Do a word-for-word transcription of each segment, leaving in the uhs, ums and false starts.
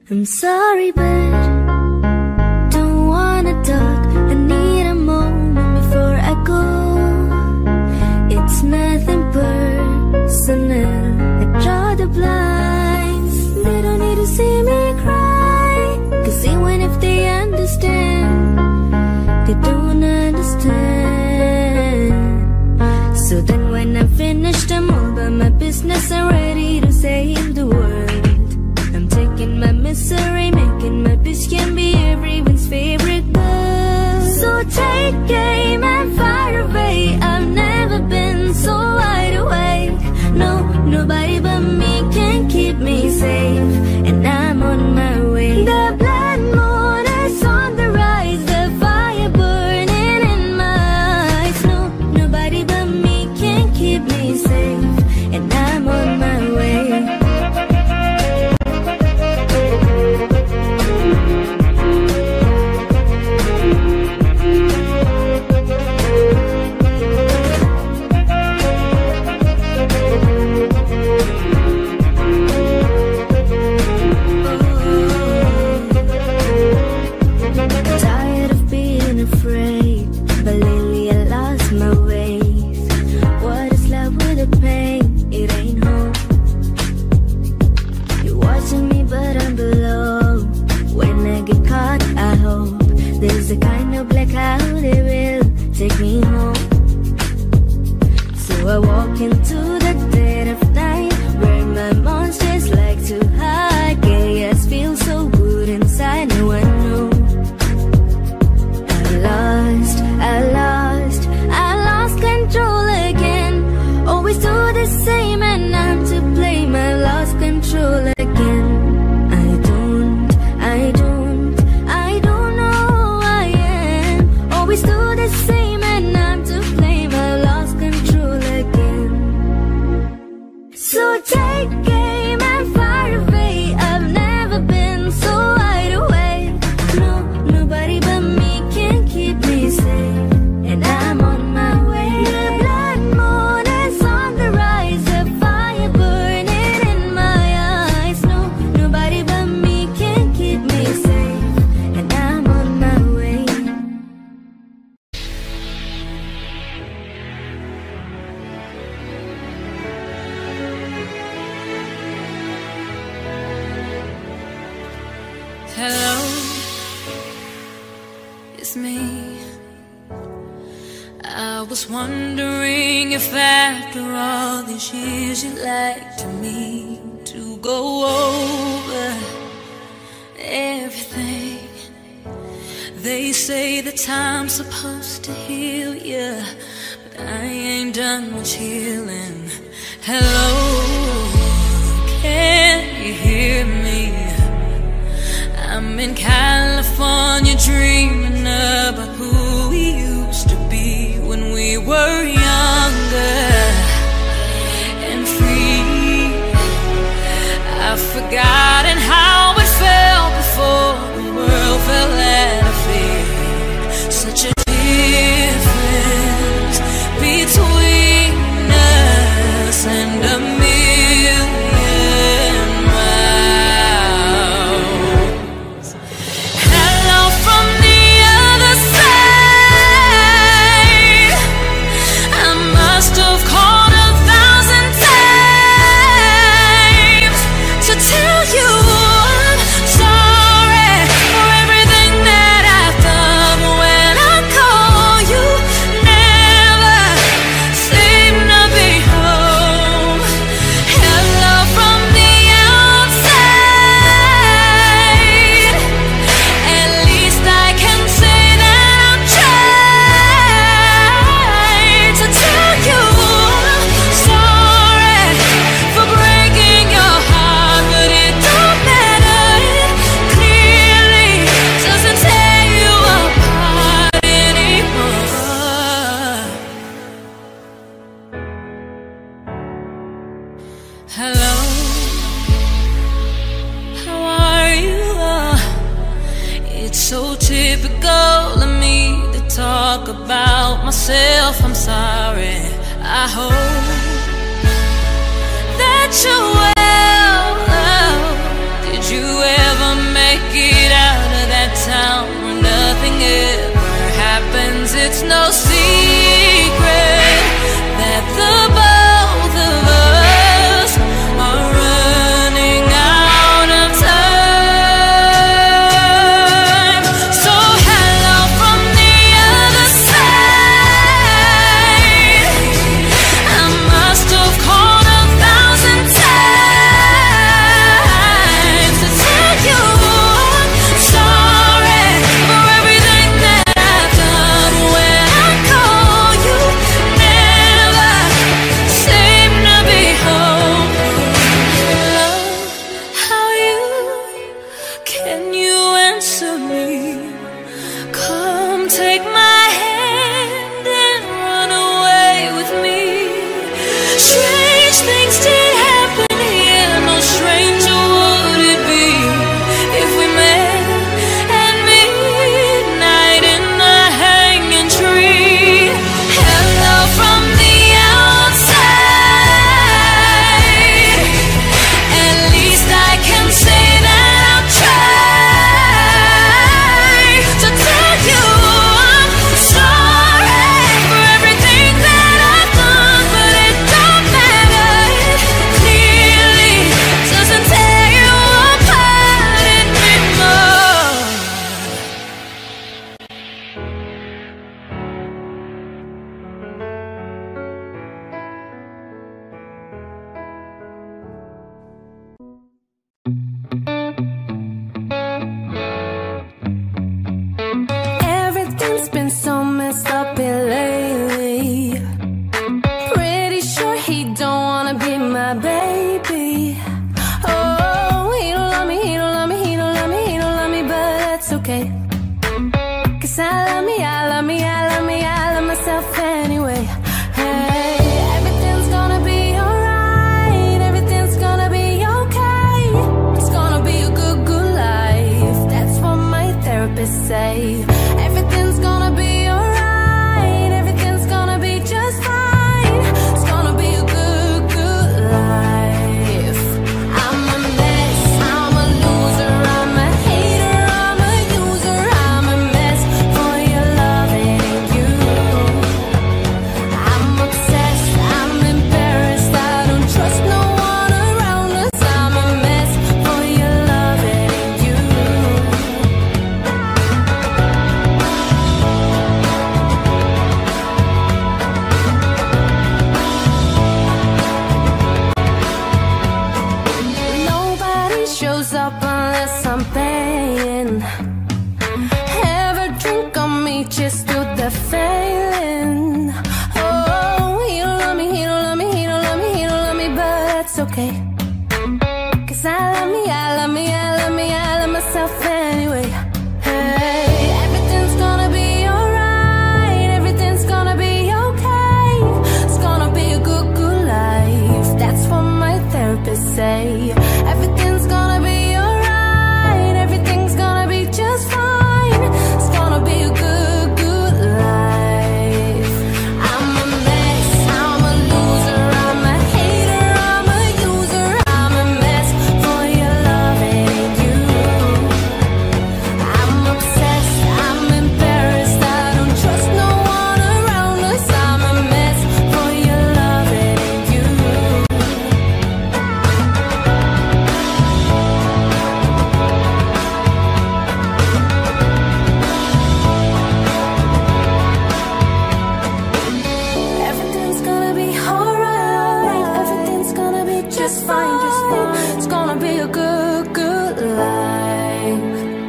I'm sorry, but don't wanna talk. I need a moment before I go. It's nothing personal. I draw the blinds. They don't need to see me cry, 'cause even if they understand, they don't understand. So then when I'm finished, I'm all about my business. I'm ready to save the world. I'm taking my misery, making my bitch can be everyone's favorite girl. So take aim and fire away. I've never been so wide awake. No, nobody but me can keep me safe, and I'm on my way. The blood moon is on the rise, the fire burning in my eyes. No, nobody but me can keep me safe, and I'm on my way. There's a kind of blackout, it will take me home. So I walk into the dead of night, where my monsters like to hide. Chaos feels so good inside, no one knows. I lost, I lost, I lost control again. Always do the same and I'm to blame. I lost control again. I don't, I don't, I don't know. Always do the same and I'm to blame. I lost control again. So take aim and fire away. I've never been so wide awake. No, nobody but me can keep me safe, and I'm on my way. The blood moon is on the rise, the fire burning in my eyes. No, nobody but me can keep me safe, and I'm on my way. Hello, it's me. I was wondering if after all these years you'd like to me to go over everything. They say that time's supposed to heal you, but I ain't done much healing. Hello, can you hear me? I'm in California dreaming about who we used to be when we were younger and free. I've forgotten how it felt before the world fell out of feet. Such a difference between us and a million miles. Hello from the other side. I must have called a thousand times to tell you I'm sorry for everything that I've done. When I call, you never seem to be home. Hello from the outside. At least I can say that I've tried to tell you I'm sorry for breaking your heart, but it don't matter. It clearly doesn't tear you apart anymore. Hello, how are you? It's so typical of me to talk about myself. I'm sorry. I hope that you're well. Did you ever okay. Cause I love me, I love me, I love me, I love myself anyway. Hey, everything's gonna be alright, everything's gonna be okay. It's gonna be a good, good life. That's what my therapist say. Everything's gonna be alright, everything's gonna be just fine. It's gonna be a good, good life. I'm a mess, I'm a loser, I'm a hater, I'm a user, I'm a mess for your loving you. I'm obsessed, I'm embarrassed, I don't trust no one around us. I'm a mess for your loving you. Nobody shows up unless I'm paying. Have a drink on me, just do the failing. Oh, he don't love me, he don't love me, he don't love me, he don't love me, but that's okay. Cause I love me, I love me, I love me, I love myself anyway. Hey, everything's gonna be alright, everything's gonna be okay. It's gonna be a good, good life. That's what my therapist say. Everything's gonna be alright, everything's gonna be just fine. It's gonna be a good, good life. I'm a mess, I'm a loser, I'm a hater, I'm a user, I'm a mess for your loving you. I'm obsessed, I'm embarrassed, I don't trust no one around us. I'm a mess for your loving you. Everything's gonna be alright, everything's gonna be just fine, just fine. It's gonna be a good, good life.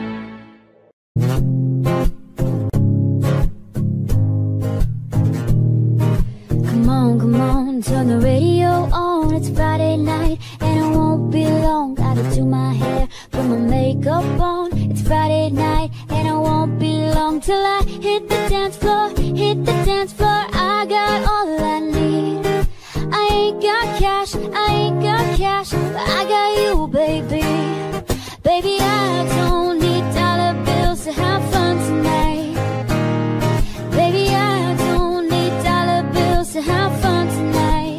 Come on, come on, turn the radio on. It's Friday night and it won't be long. Gotta do my hair, put my makeup on. It's Friday night and it won't be long till I hit the dance floor, hit the dance floor. I got all I need. I ain't got cash, I ain't got cash, but I got you, baby. Baby, I don't need dollar bills to have fun tonight. Baby, I don't need dollar bills to have fun tonight.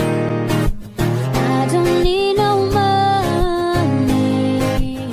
I don't need no money,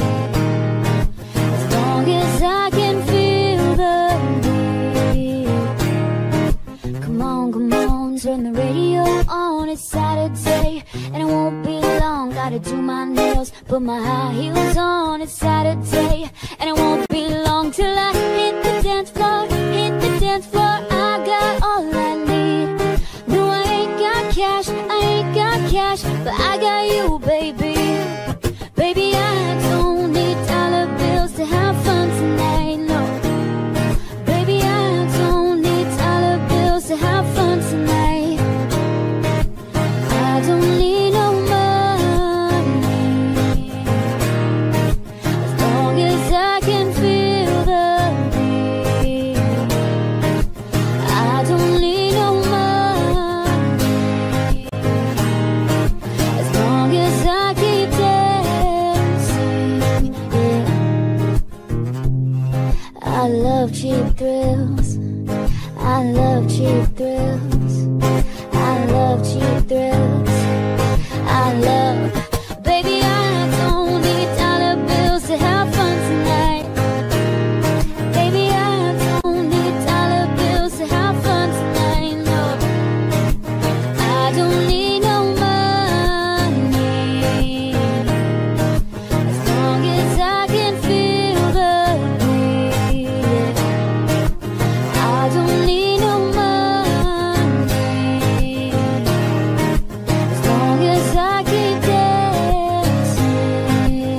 as long as I can feel the beat. Come on, come on, turn the radio on. It's Saturday and it won't be long. Gotta do my nails, put my high heels on. It's Saturday and it won't be long till I hit the dance floor, hit the dance floor. I got all I need. No, I ain't got cash, I ain't got cash, but I got you, baby. Baby, I don't need dollar bills to have fun tonight, no. Baby, I don't need dollar bills to have fun tonight. I don't need no money, as long as I can feel the beat. I don't need no money, as long as I keep dancing, yeah. I love cheap thrills, I love cheap thrills, I love cheap thrills, I love. Baby, I don't need dollar bills to have fun tonight. Baby, I don't need dollar bills to have fun tonight, no. I don't need no money, as long as I can feel the beat. I don't need no money, as long as I keep dancing.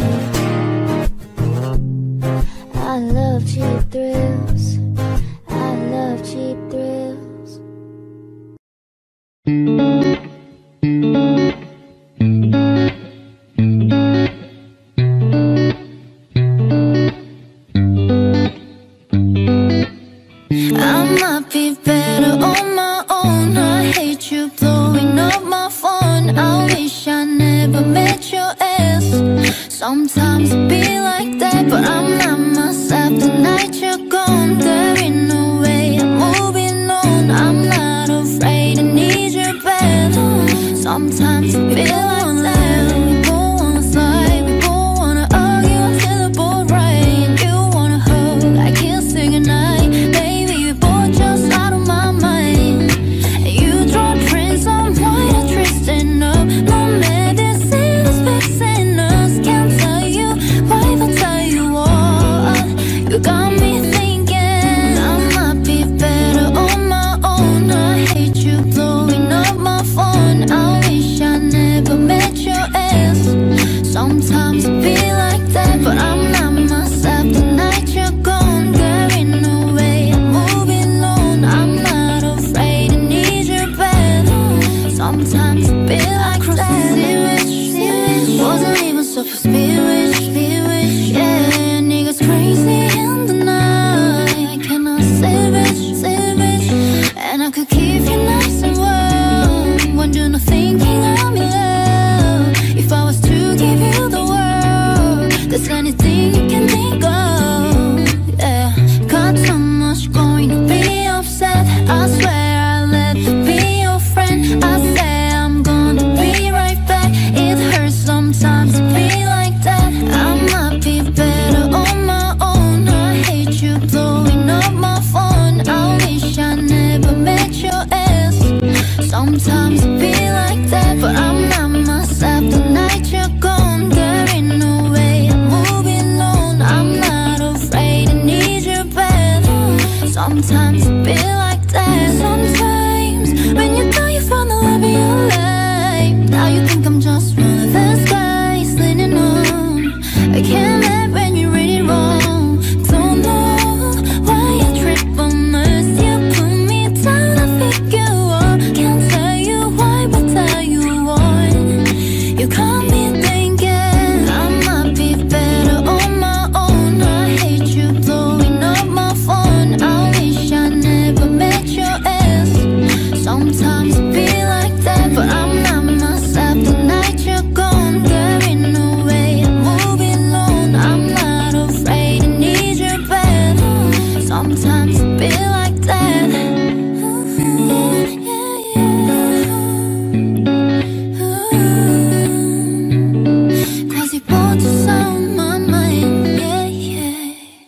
I love cheap thrills, I love cheap thrills. Sometimes it be like that, but I'm not myself. The night you're gone, there ain't no way I'm moving on. I'm not afraid, I need your bed. Sometimes it be like that. We both wanna fight, we both wanna argue until the boat right. You wanna hug, I can't say goodnight. Baby, we both just out of my mind. You draw prints on white, I'm twisting up. No medicine is fixing us. Can't tell you why, if I tell you what, you got me thinking I might be better on my own. I hate you blowing up my phone. I wish I never met your ass. Sometimes it be like that, but I'm not myself. The night you're gone, there ain't no way I'm moving on. I'm not afraid, I need your bed. Sometimes it be like that. Wasn't even so for spirit, spirit, yeah. Niggas crazy in the night. I cannot savage, savage. And I could keep you nice and warm when you're not thinking I'm in love. If I was to give you the world, there's anything you can think of, yeah. Got so much going to be upset. I swear I'll let you be your friend. I say I'm gonna be right back. It hurts sometimes to be like that. I might be better on my own. I hate you blowing up my phone. I wish I never met your ass. Sometimes it be like that, but I'm not myself. The night you're gone, there ain't no way I'm moving on. I'm not afraid, I need your bed. Sometimes it be like that. Sometimes when you thought you found the love of your life, now you think I'm just one of those guys leaning on. I can't let when you read it wrong. Don't know why I trip on us. You put me down, I figure out. Can't tell you why, but tell you what. You caught me thinking I might be better on my own. I hate you blowing up my phone. I wish I never met your ass. Sometimes it be like that, but I'm not myself. The night you're gone, there ain't no way I'm moving on. I'm not afraid, I need your bed. Sometimes it be like that. Cause you both just on my mind, yeah, yeah.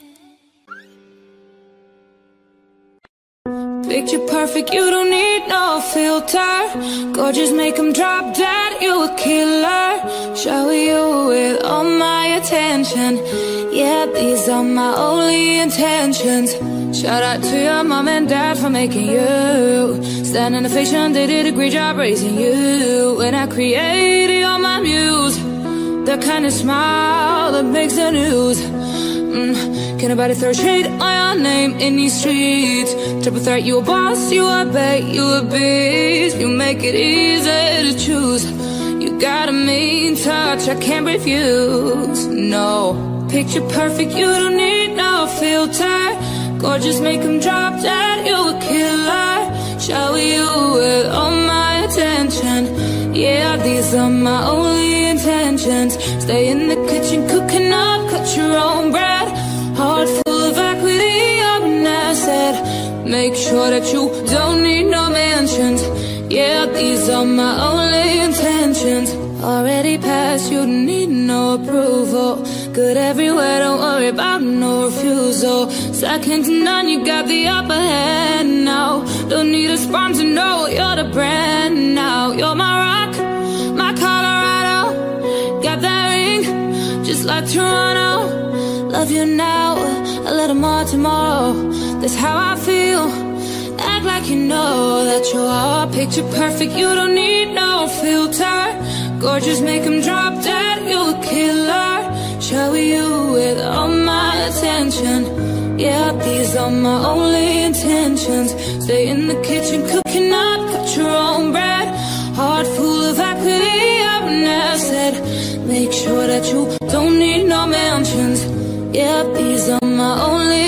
Picture perfect, you don't need no filter. Gorgeous, make 'em drop dead, you a killer. Shower you with all my attention. Yeah, these are my only intentions. Shout out to your mom and dad for making you. Stand in ovation, they did a great job raising you. When I created, you're my muse. The kind of smile that makes the news. Mm. Can nobody throw shade on your name in these streets? Triple threat, you a boss, you a bait, you a beast. You make it easy to choose. You got a mean touch, I can't refuse. No, picture perfect, you don't need no filter. Gorgeous, make 'em drop dead, you a killer. Shower you with all my attention. Yeah, these are my only intentions. Stay in the kitchen, cooking up, cut your own bread. Heart full of equity, I'm an asset. Make sure that you don't need no mansions. Yeah, these are my only intentions. Already passed, you don't need no approval. Good everywhere, don't worry about no refusal. Second to none, you got the upper hand now. Don't need a sponsor, to know you're the brand now. You're my rock, my Colorado. Got that ring, just like Toronto. Love you now, a little more tomorrow. That's how I feel. Act like you know that you are picture perfect. You don't need no filter. Gorgeous, make 'em drop dead, you a killer. Shower you with all my attention. Yeah, these are my only intentions. Stay in the kitchen, cooking up, cut your own bread. Heart full of equity, I'm an asset. Make sure that you don't need no mansions. Yeah, these are my only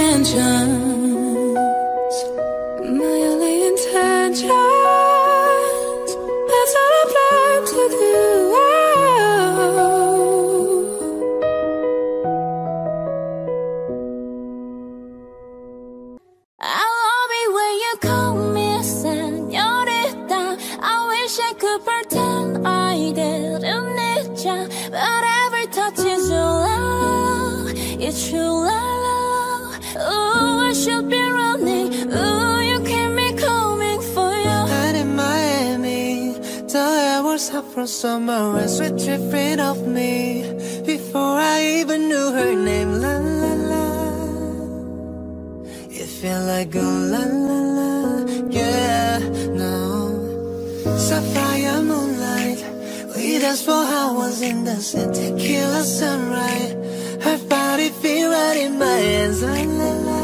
intentions. My only intentions. That's all I plan to do. from somewhere else with different of me. Before I even knew her name, la la la. It felt like a la la la, yeah, no. Sapphire moonlight, we danced for hours in the sun. Tequila sunrise, her body feel right in my hands, la la la.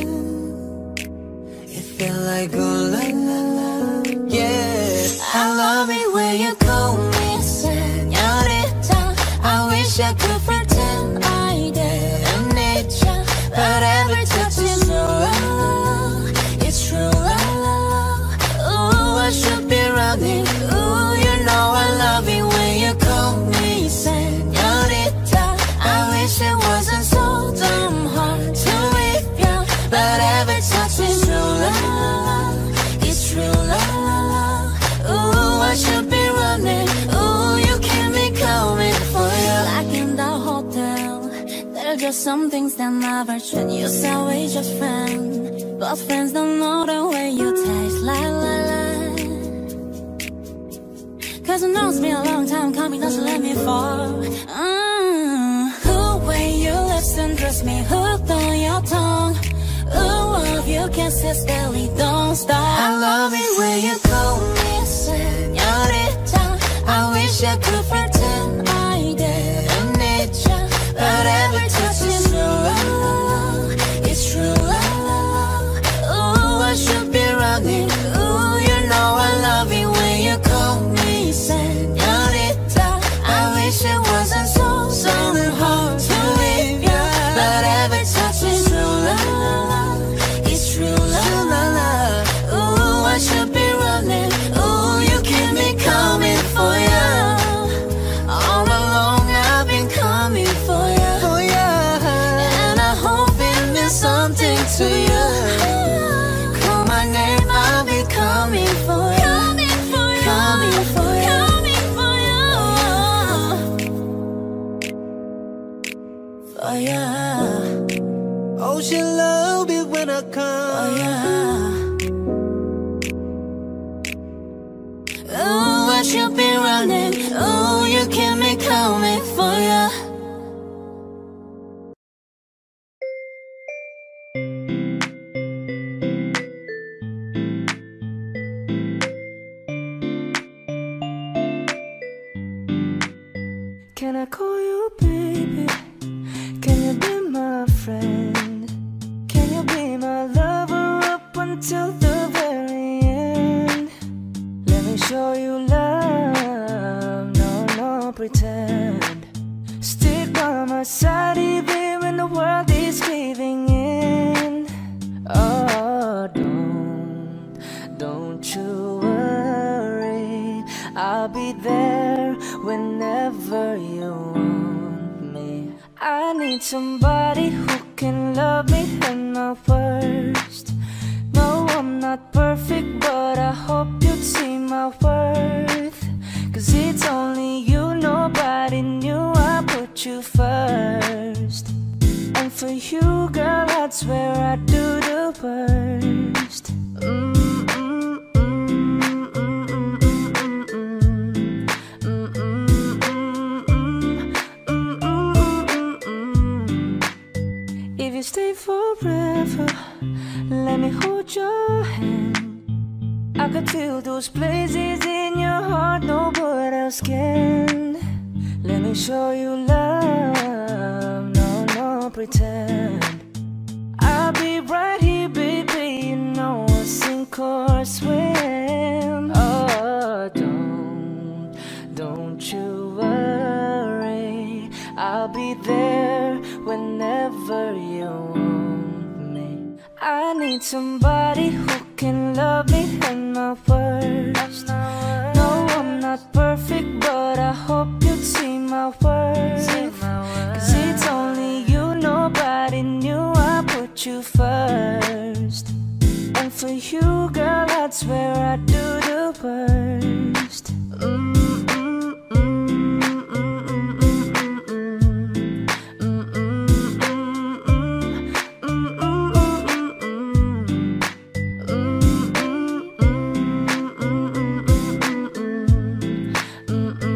It felt like a la la la, yeah. I love it when you call me señorita. I wish I could pretend I didn't need ya, but every touch is true, la la la. It's true, la la la. Ooh, I should be running. Ooh, you know I love it when you call me señorita. I wish it wasn't so damn hard to leave ya, but every touch is true, la la la. It's true, la la la. Ooh, I should be running. Ooh, you keep me coming for you. Like in the hotel, there are just some things that never change. You say we just friends, but friends don't know the way you taste. La la la. Cause I know it's been a long time coming, don't you let me fall. mm. Ooh, when you listen, trust me, hooked on your tongue. Ooh, of you kisses barely don't stop. I love it when you call me señorita. I wish I could pretend I didn't need ya, but every touch is true, la la la. It's true, la la la. Ooh, I should be running. Ooh, you know I love it when you call me señorita. I wish it wasn't so, so hard to leave ya, but every touch is true, la la la. It's true, la la la. Ooh, I should be running. Ooh, you keep me coming for ya. All along I've been coming for ya, for ya. And I hope it means something to you. Call my name, I'll be coming for ya. Coming for ya, coming for ya, coming for ya, for ya. Oh, she love it when I come, oh yeah. Ooh, I should be running. Ooh, you keep me coming for ya. Can I call you baby? Can you be my friend? Can you be my lover up until the very end? Let me show you love, no, no pretend. Stick by my side even when the world is giving in. Oh, don't, don't you worry, I'll be there whenever you want me. I need somebody who can love me at my worst. No, I'm not perfect, but I hope you'd see my worth. Cause it's only you, nobody knew I put you first. And for you, girl, I'd swear I'd do the worst. mm. Stay forever, let me hold your hand. I could feel those places in your heart nobody else can. Let me show you love, no, no pretend. I'll be right here, baby, you know I'll sink or swim. Oh, don't, don't you worry, I'll be there whenever you want me. I need somebody who can love me at my worst. No, I'm not perfect, but I hope you'd see my worth. Cause it's only you, nobody knew I put you first. And for you, girl, I'd swear I'd do the worst. mm. Mm-mm.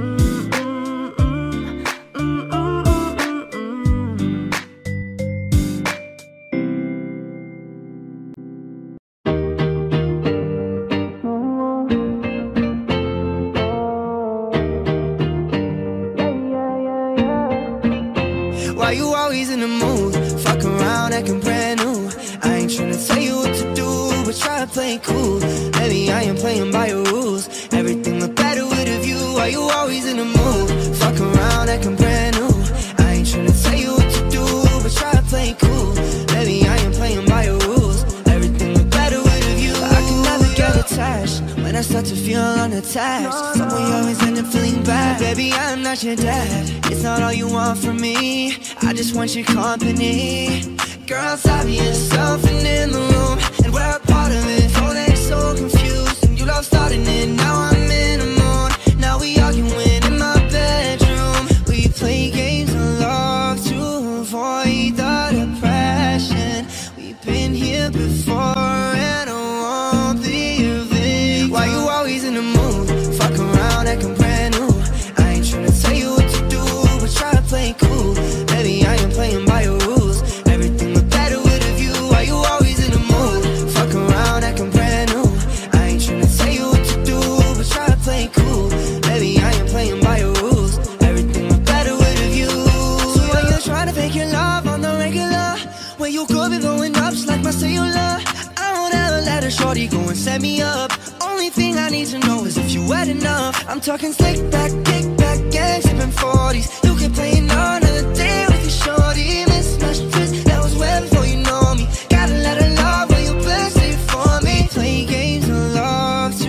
you always in the mood? Fuck around, acting brand new. I ain't tryna tell you what to do, but try to play it cool. Baby, I ain't playing by your rules. Everything look better with a view. Why you always in the mood? Fuck around, acting brand new. I ain't tryna tell you what to do, but try to play it cool. Baby, I ain't playing by your rules. Everything look better with a view. I can never get attached when I start to feel unattached. Someone you always end up feeling bad. Baby, I'm not your dad. It's not all you want from me. I just want your company. Girl, outside me yourself and in the room, and we're a part of it. Oh, they're so confused, and you love starting it. Now I'm in the mood. Now we arguing in my bedroom. We play games of love to avoid the depression. We've been here before, and I won't be a victim. Why you always in the mood? Fuck around, acting brand new. I ain't tryna tell you what to do, but try to play it cool. Baby, I ain't playing by your rules. Everything look better with a view. Why you always in the mood? Fuck around, acting brand new. I ain't tryna tell you what to do, but try to play it cool. Baby, I ain't playing by your rules. Everything look better with a view. So when you're trying to fake your love on the regular, when you could be blowing up just like my cellular, I don't ever let a shorty go and set me up. Only thing I need to know is if you wet enough. I'm talking slick back, kick back, gang, sipping forties. You can play another day with your shorty. Mismatch twist, that was way before you know me. Gotta let her love when you best it for me. Play games of love to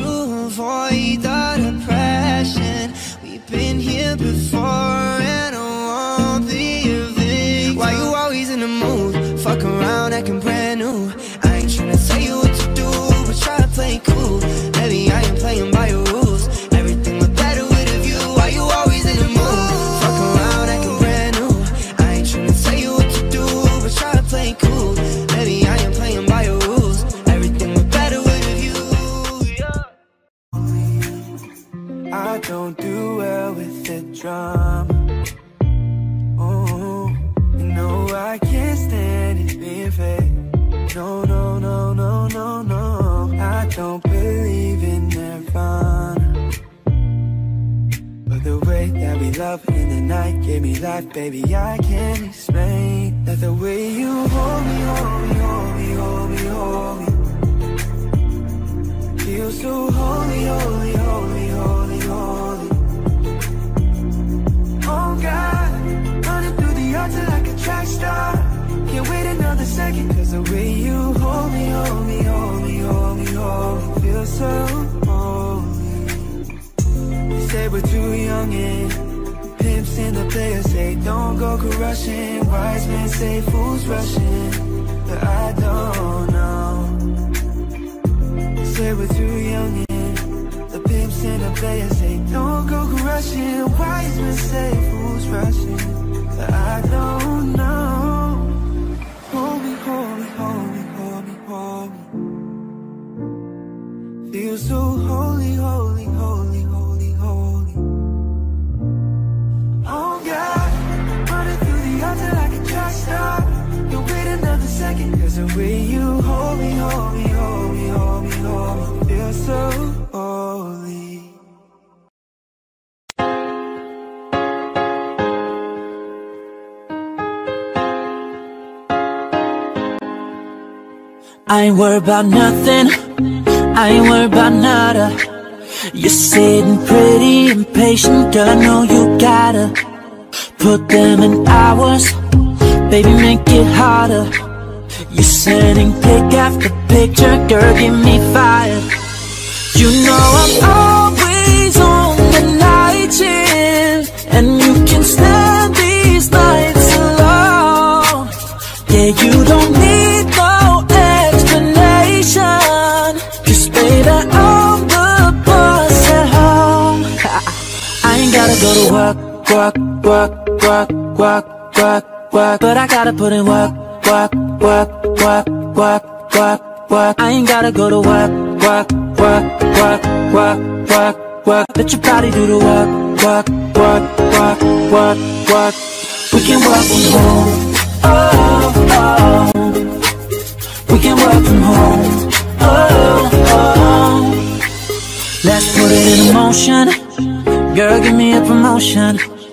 avoid the depression. We've been here before, and I won't be a victim. Why you always in the mood? Fuck around, acting brand new. I ain't tryna tell you what to do, but try to play it cool. Baby, I ain't playing by your rules. Everything look better with a view. Why you always in the mood? Fuck around, acting brand new. I ain't tryna tell you what to do, but try to play it cool. Baby, I ain't playing by your rules. Everything look better with a view. Yeah. I don't do well with the drama. Oh, you know I can't stand it being fake. No, no, no, no, no, no. I don't believe in nirvana, but the way that we love in the night gave me life, baby. I can't explain that the way you hold me, hold me, hold me, hold me, hold me, feel so holy, holy, holy, holy, holy. Oh God, running through the altar like a track star. Can't wait another second, cause the way you hold me, hold me, hold me, hold me, hold me, feel so holy. You say we're too young and pimps and the players say don't go rushing. Wise men say fools rushing, but I don't know. You say we're too young and the pimps and the players say don't go rushing. Wise men say fools rushing, but I don't know. Hold me, hold me, hold me, hold me, hold me. Feel so holy, holy, holy, holy, holy. Oh God, running through the altar like a track star. Don't wait another second, cause the way you hold me, hold me, hold me, hold me, hold me, feel so holy. I ain't worried about nothing, I ain't worried about nada. You're sitting pretty impatient, girl, I know you gotta put them in hours, baby, make it harder. You're sending pic after picture, girl, give me fire. You know I'm always on the night shift, and you can stand these nights alone. Yeah, you don't need no explanation, 'cause baby, I'm the boss at home. I ain't gotta go to work, work, work, work, work, work, work, but I gotta put in work, work, work, work, work, work, work. I ain't gotta go to work, work, work, work, work, work, work. Let your body do the work, work, work, work, work, work. We can work from home, oh, oh. We can work from home, oh, oh. Let's put it in motion, girl, give me a promotion.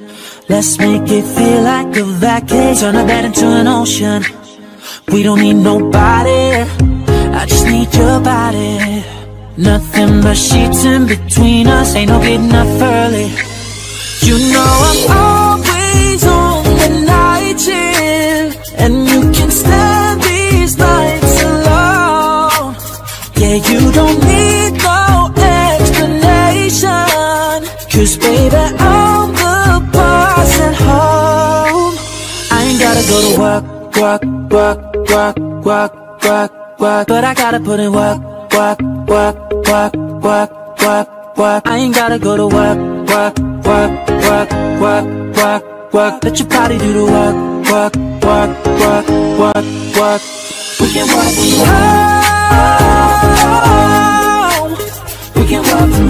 Let's make it feel like a vacation. Turn a bed into an ocean. We don't need nobody, I just need your body. Nothing but sheets in between us, ain't no getting up early. You know I'm always on the night shift, and you can stand these nights alone. Yeah, you don't need no explanation, 'cause baby, I'm the boss at home. I ain't gotta go to work, work, work, work, work, work, work, but I gotta put in work, work, work, work, work, work, work. I ain't gotta go to work, work, work, work, work, work, work. Let your body do the work, work, work, work, work, work. We can work from home. We can work from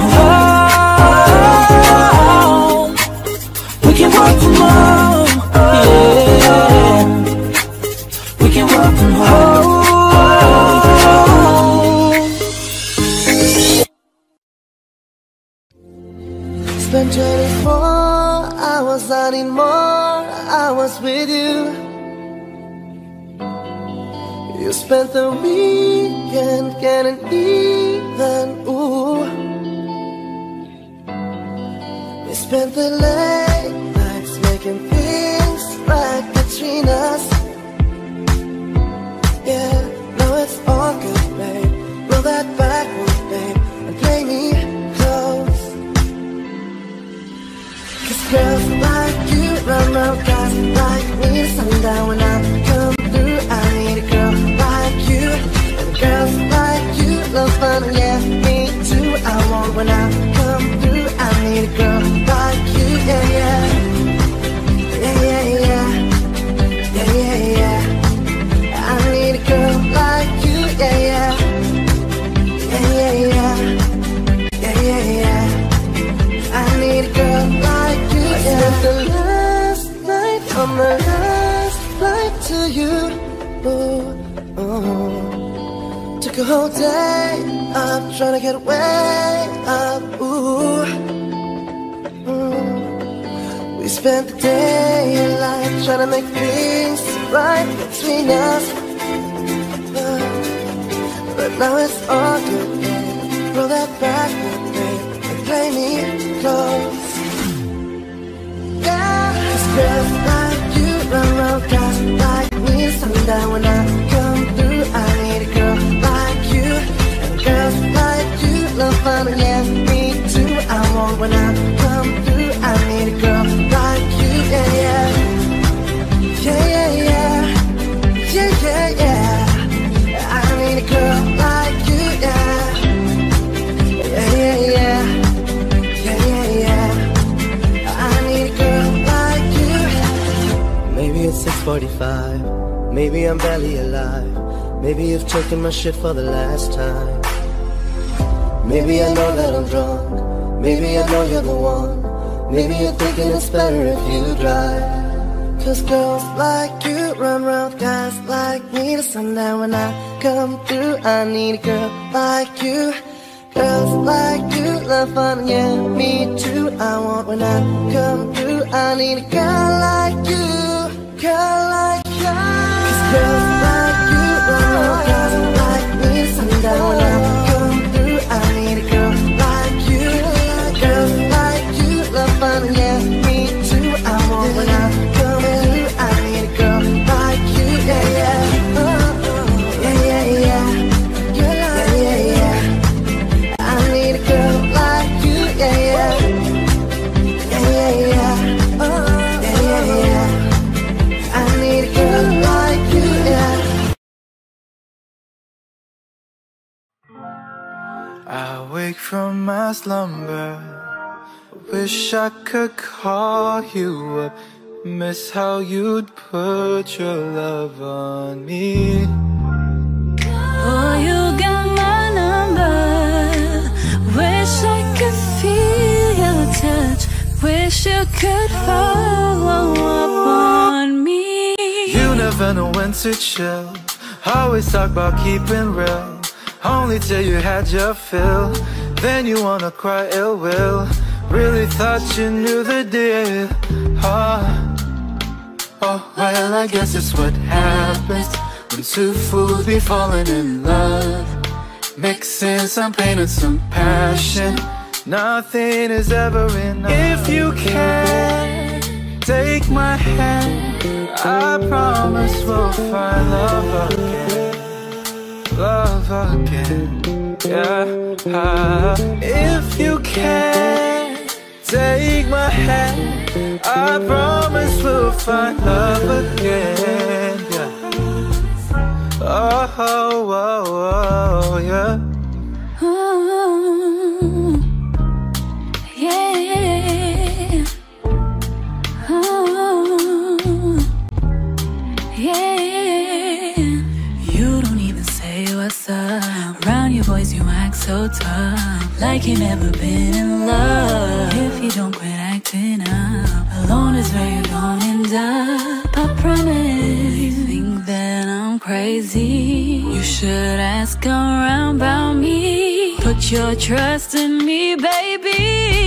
home. We can work from home. Yeah. We can work from home. Spend twenty-four hours, I need more hours with you. You spent the weekend getting even, ooh. We spent the late nights making things right between us. Yeah, now it's all good, babe. Roll that backward, babe, and play me close. 'Cause girls like you run around, guys like me to sundown. When I come through, I need a girl like you. And girls like you love fun, yeah, me too. I want when I come through, I need a girl like you, yeah, yeah. Yeah, yeah, yeah. Yeah, yeah, yeah. I need a girl like you, yeah, yeah. Yeah, yeah, yeah. Yeah, yeah, yeah. I need a girl like you, yeah. I spent the last night on the last flight to you, ooh, ooh. Took a whole day up, trying to get way up, ooh, ooh. We spent the daylight trying to make things right between us, uh, but now it's all good, babe. Roll that backward, babe, and play me close. Yeah, 'cause girls like you run around, guys like me to sundown. When I come through, I need a girl like you. And girls like you love fun, yeah, me too. I want when I come through, I need a girl like you, yeah, yeah. Yeah, yeah, yeah. Yeah, yeah, yeah. I need a girl like you, yeah. Yeah, yeah, yeah. Yeah, yeah, yeah. I need a girl like you. Maybe it's six forty-five. Maybe I'm barely alive. Maybe you've taken my shit for the last time. Maybe I know that I'm drunk. Maybe I know you're the one. Maybe you're thinking it's better if you drive. 'Cause girls like you run around, guys like me to sundown. When I come through, I need a girl like you. Girls like you love fun, yeah, me too. I want when I come through, I need a girl like you. Girl like you. 'Cause girls like you run around, guys like me to sundown. When I come through, I need a girl like you. Girls like you love fun, yeah, me too. I want when I come through, I need a girl like you, yeah, yeah. Yeah, yeah, yeah. Yeah, yeah, yeah. I need a girl like you, yeah, yeah. Yeah, yeah, yeah. Yeah, yeah, yeah. I need a girl like you, yeah. I wake from my slumber, wish I could call you up, miss how you'd put your love on me. Oh, you got my number. Wish I could feel your touch. Wish you could follow up on me. You never know when to chill. Always talk about keeping real. Only till you had your fill, then you wanna cry ill will. Really thought you knew the deal. Oh, oh, well, I guess it's what happens when two fools be falling in love, mixing some pain and some passion. Nothing is ever enough. If you can take my hand, I promise we'll find love again. Love again, yeah. If you can take my hand, I promise we'll find love again, yeah. Oh, oh, oh, oh, yeah. Ooh, yeah. Ooh, yeah. You don't even say what's up. Around your boys you act so tough, like you never been in love. If you don't quit acting up, alone is where you're gonna end up. I promise. You think that I'm crazy? You should ask around about me. Put your trust in me, baby.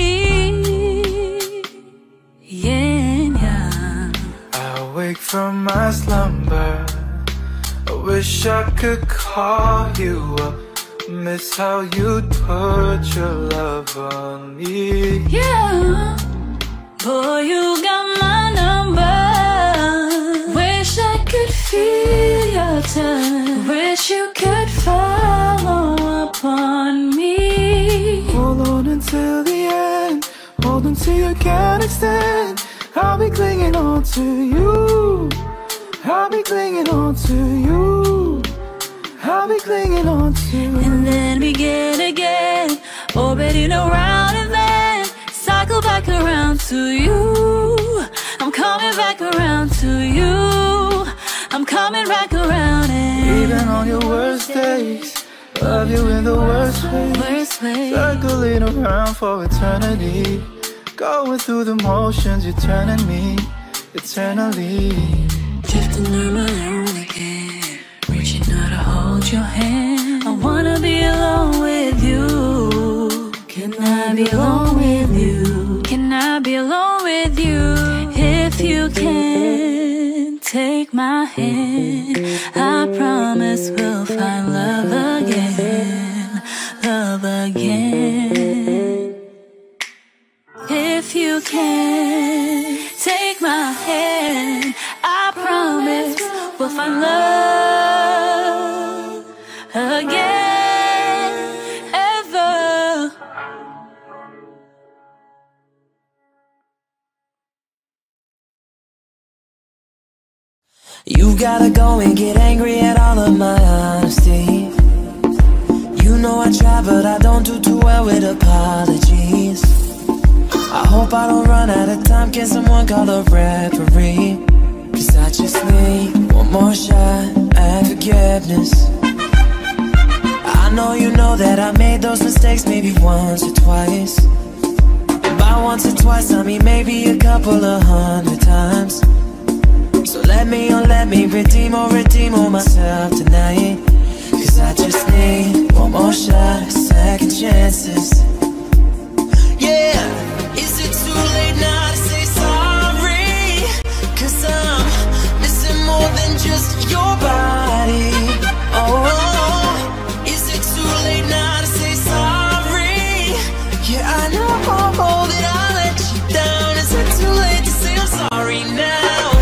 Yeah, yeah. I wake from my slumber, I wish I could call you up, miss how you'd put your love on me. Yeah, boy, you got my number. Wish I could feel your touch. Wish you could follow up on me. Hold on until the end, hold until you can't extend. I'll be clinging on to you, I'll be clinging on to you, I'll be clinging on to you. And then begin again, orbiting around and then cycle back around to you. I'm coming back around to you. I'm coming back around and even on your worst days, love you in the worst way. Worst way. Circling around for eternity, going through the motions, you're turning me eternally. Drifting on my own again, reaching out to hold your hand. I wanna be alone with you. Can I be alone with you? Can I be alone with you? If you can take my hand, I promise we'll find love again. Love again. If you can take my hand, I promise we'll find love again, ever. You gotta go and get angry at all of my honesty. You know I try, but I don't do too well with apologies. I hope I don't run out of time. Can someone call a referee? Cause I just need one more shot at forgiveness. I know you know that I made those mistakes maybe once or twice. And by once or twice I mean maybe a couple of hundred times. So let me, oh let me redeem or redeem on myself tonight. Cause I just need one more shot, second chances. Yeah, is it too late now to say sorry? Cause I'm missing more than just your body. Oh, is it too late now to say sorry? Yeah, I know that I let you down. Is it too late to say I'm sorry now?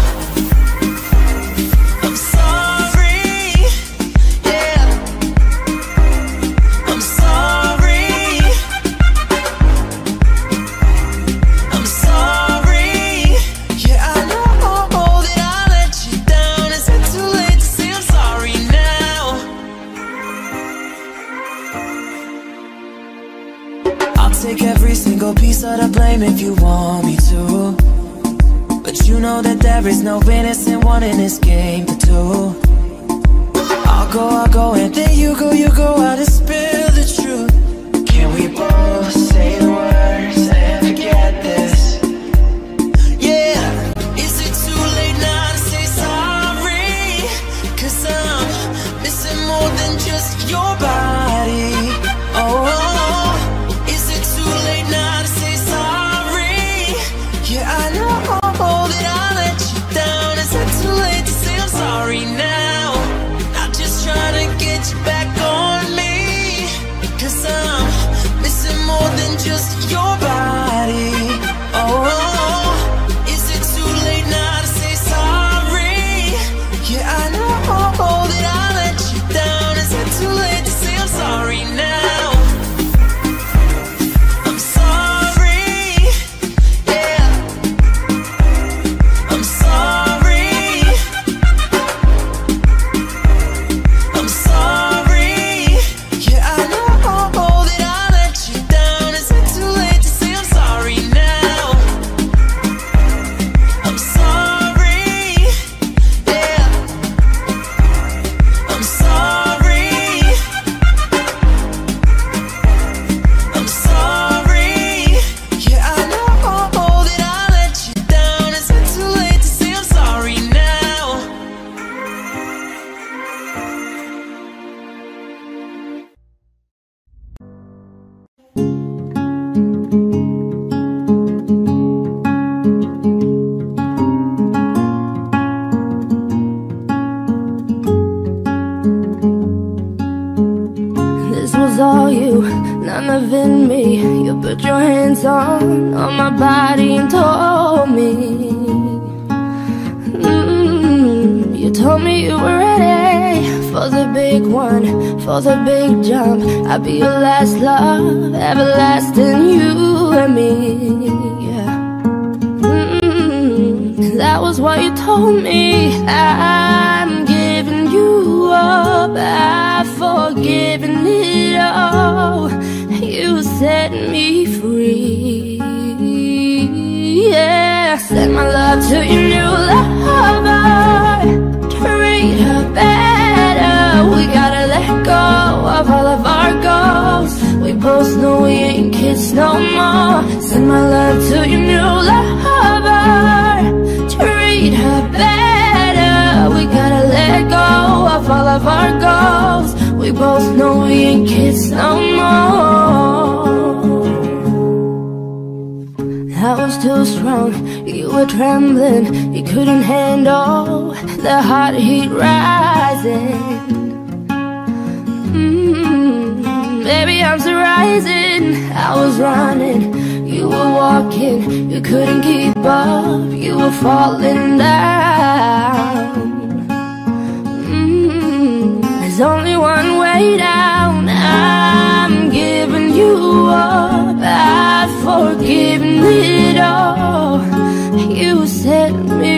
Take every single piece of the blame if you want me to, but you know that there is no innocent one in this game but two. I'll go, I'll go, and then you go, you go out and spill the truth. Can we both say the words and forget this? Yeah, is it too late now to say sorry? Cause I'm missing more than just your body. Oh, is it too late now to say sorry? Yeah, I know kind of in me you put your hands on, on my body and told me, mm, you told me you were ready for the big one, for the big jump. I'll be your last love, everlasting, you and me, yeah. Mm, that was what you told me. I'm giving you up, I've forgiven it all. You set me free, yeah. Send my love to your new lover, treat her better. We gotta let go of all of our goals. We both know we ain't kids no more. Send my love to your new lover, treat her better. We gotta let go of all of our goals. We both know we ain't kids no more. I was too strong, you were trembling. You couldn't handle the hot heat rising. mm, Baby, I'm still rising. I was running, you were walking. You couldn't keep up, you were falling down. mm, There's only one way down. I'm giving you up, I've forgiven it all. You set me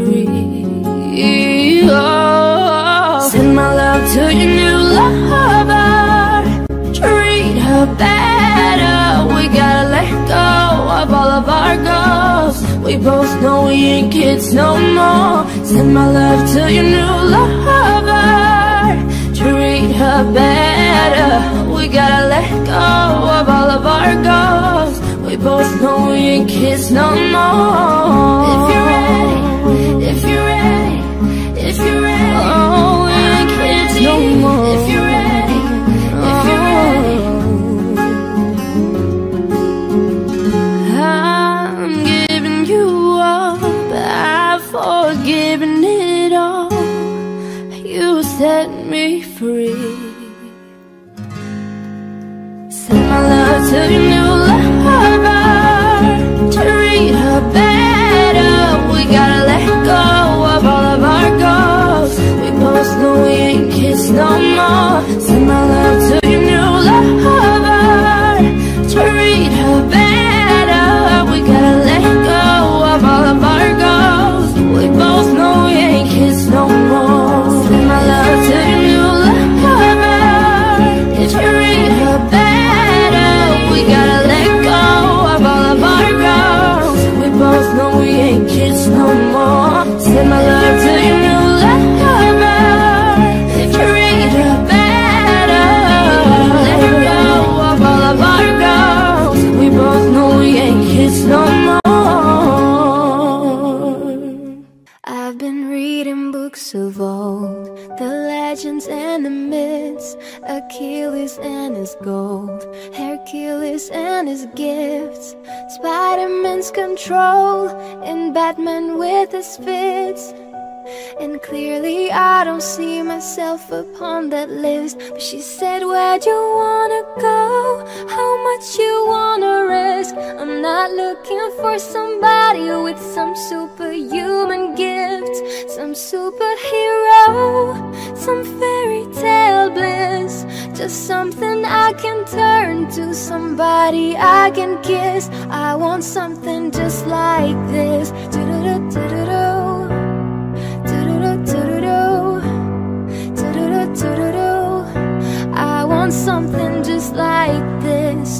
free, oh. Send my love to your new lover, treat her better. We gotta let go of all of our goals. We both know we ain't kids no more. Send my love to your new lover, treat her better. We gotta let go of all of our goals. We both know we ain't kids no more. If you're ready, if you're ready, if you're ready, oh, we ain't kids no more. If you're ready, if you're ready, I'm giving you up, I've forgiven it all. You set me free. Send my love to your new lover, treat her better. We gotta let go of all of our goals. We both know we ain't kids no more. Send my love to your new lover, treat her better. We gotta let go of all of our goals. We both know we ain't kids no more. Send my love to your new lover, treat her better. We gotta let go of all of our goals. We both know we ain't kids no more. Send my love to your new lover, treat her better. Let go of all of our goals. We both know we ain't kids no more. I've been reading books of old, the legends and the myths, Achilles and his gold, Hercules and his gifts, Spider-Man's control, and Batman with his fits. And clearly I don't see myself upon that list. But she said, where'd you wanna go? How much you wanna risk? I'm not looking for somebody with some superhuman gifts, some superhero, some fairy tale bliss. Just something I can turn to, somebody I can kiss. I want something just like this. Do-do-do-do-do-do. I want something just like this.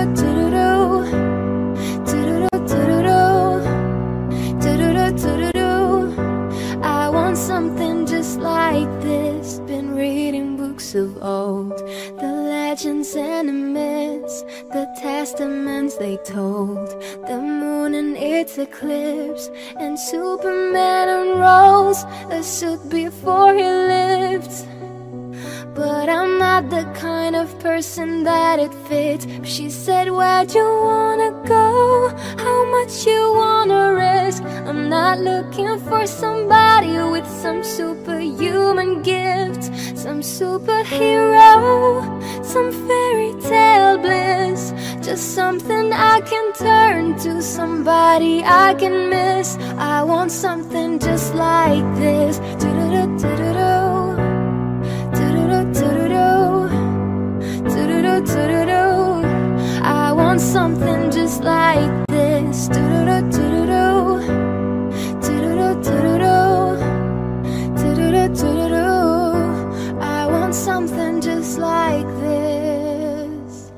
I want something just like this. Been reading books of old, the legends and the myths, the testaments they told, the moon and its eclipse, and Superman unrolls a suit before he lived. But I'm not the kind of person that it fits. But she said, where'd you wanna go? How much you wanna risk? I'm not looking for somebody with some superhuman gifts, some superhero, some fairy tale bliss. just something I can turn to, somebody I can miss. I want something just like this. Do-do-do, do-do-do, do-do-do, do-do-do, do-do-do, do-do-do. I want something just like this. Do-do-do, do-do-do, do-do-do, do-do-do, do-do-do, do-do-do. I want something just like this.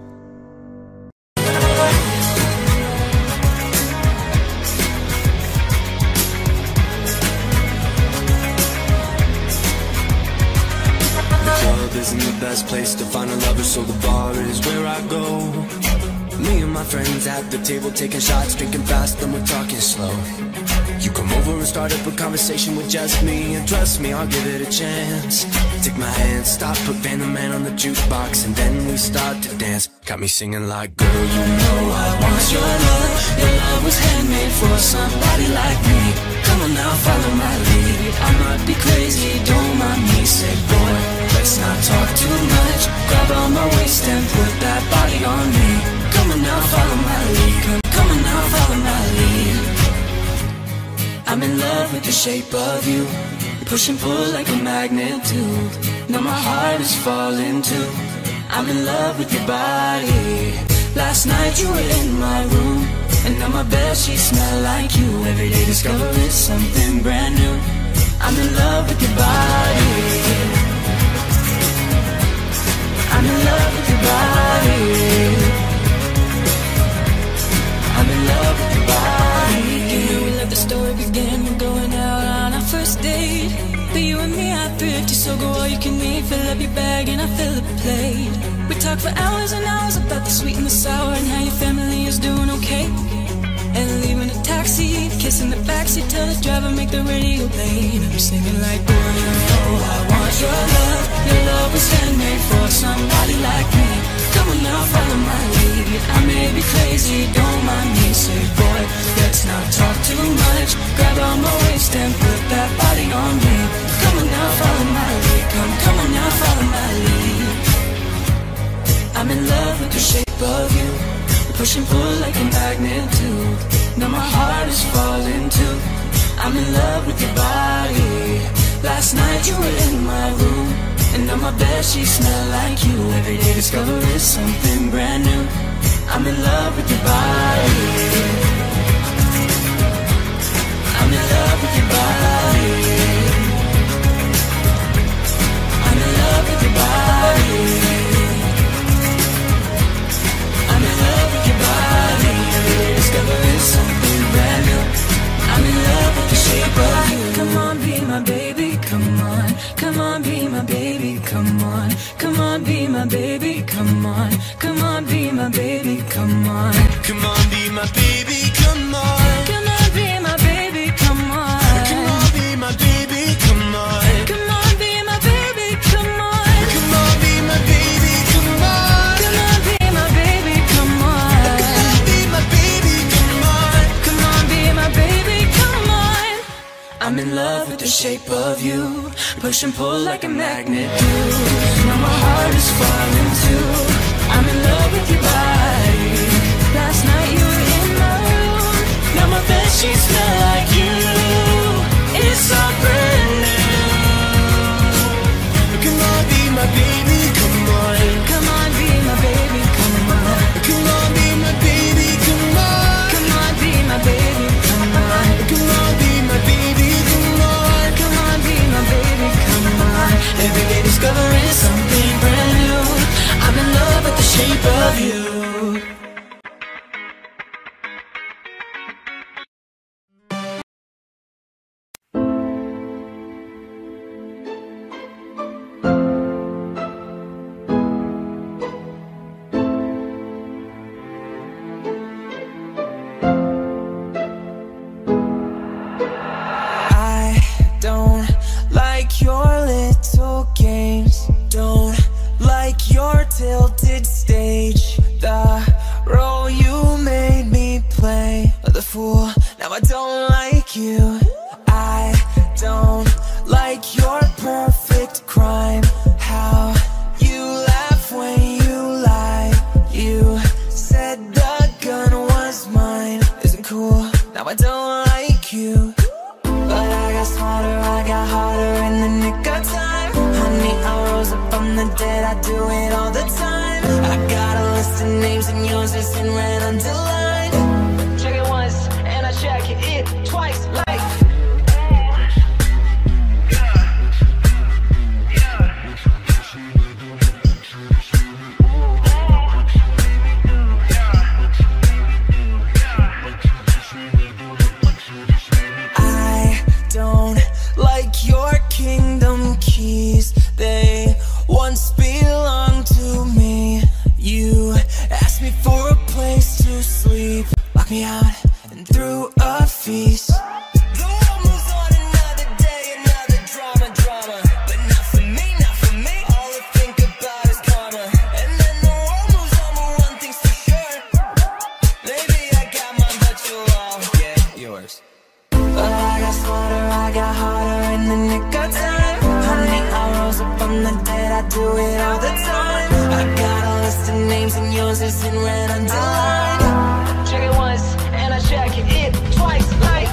The club isn't the best place to find a lover, so the bar is where I go. Me and my friends at the table taking shots, drinking fast, then we're talking slow. You come over and start up a conversation with just me, and trust me, I'll give it a chance. Take my hand, stop, put Van the Man on the jukebox, and then we start to dance. Got me singing like, girl, you know I want your love. Your love was handmade for somebody like me. Come on now, follow my lead. I might be crazy, don't mind me. Say, boy, let's not talk too much. Grab on my waist and put that body on me. Come on now, follow my lead. Come, come on now, follow my lead. I'm in love with the shape of you. Push and pull like a magnet do. Now my heart is falling too. I'm in love with your body. Last night you were in my room, and now my bedsheets smell like you. Every day discovering something brand new. I'm in love with your body. I'm in love with your body. I'm in love with your body. Can we let the story begin? We're going out on our first date. But you and me are thrifty, so go all you can eat. Fill up your bag and I fill up a plate. We talk for hours and hours about the sweet and the sour, and how your family is doing okay. And leaving a taxi, kissing the backseat, tell the driver make the radio play. And I'm singing like, boy, you know I want your love. Your love was handmade for somebody like me. Come on now, follow my lead. I may be crazy, don't mind me. Say, boy, let's not talk too much. Grab on my waist and put that body on me. Come on now, follow my lead. Come, come on now, follow my lead. I'm in love with the shape of you. Push and pull like a magnet do. Now my heart is falling too. I'm in love with your body. Last night you were in my room, and now my bedsheets smell like you. Every day discovering something brand new. I'm in love with your body. I'm in love with your body. I'm in love with your body. I'm in love with your body. Every day discovering something brand new. I'm in love with the shape of you. Come on, be my baby, come on. Come on, be my baby, come on. Come on, be my baby, come on. Come on, be my baby, come on. Come on, be my baby, come on. Come on, be my baby, come on. Come on, be my baby, come on. Come on, be my baby, come on. Come on, be my baby, come on. Come on, be my baby, come on. Come on, be my baby, come on. Come on, be my baby, come on. I'm in love with the shape of you. Push and pull like a magnet do. Now my heart is falling too. I'm in love with your body. Last night you were in my room, now my bedsheets smell like you. It's all brand new. Come on, be my baby, come on. Come on, be my baby, come on. Come on, be my baby, come on. Come on, be my baby, come on. Come on, be my baby, come on. Come on, be my baby, come on. Every day discovering something brand new. I'm in love with the shape of you. I don't like your little games. Don't like your tilted stage. The role you made me play, the fool. Now I don't like you. I don't like your perfect crime. How you laugh when you lie. You said the nick of time. Honey, I rose up from the dead, I do it all the time. I got a list of names and yours is in red underlined. Check it once and I check it twice like. Like your kingdom keys, they once belonged to me. You asked me for a place to sleep, locked me out and threw a feast. The world moves on another day, another drama, drama. But not for me, not for me, all I think about is karma. And then the world moves on, but one thing's for sure, maybe I got mine, but you'll all get yours. But I got smarter, I got harder in the nick of time. Honey, I rose up from the dead, I do it all the time. I got a list of names and yours is in red underlined. Check it once and I check it twice like.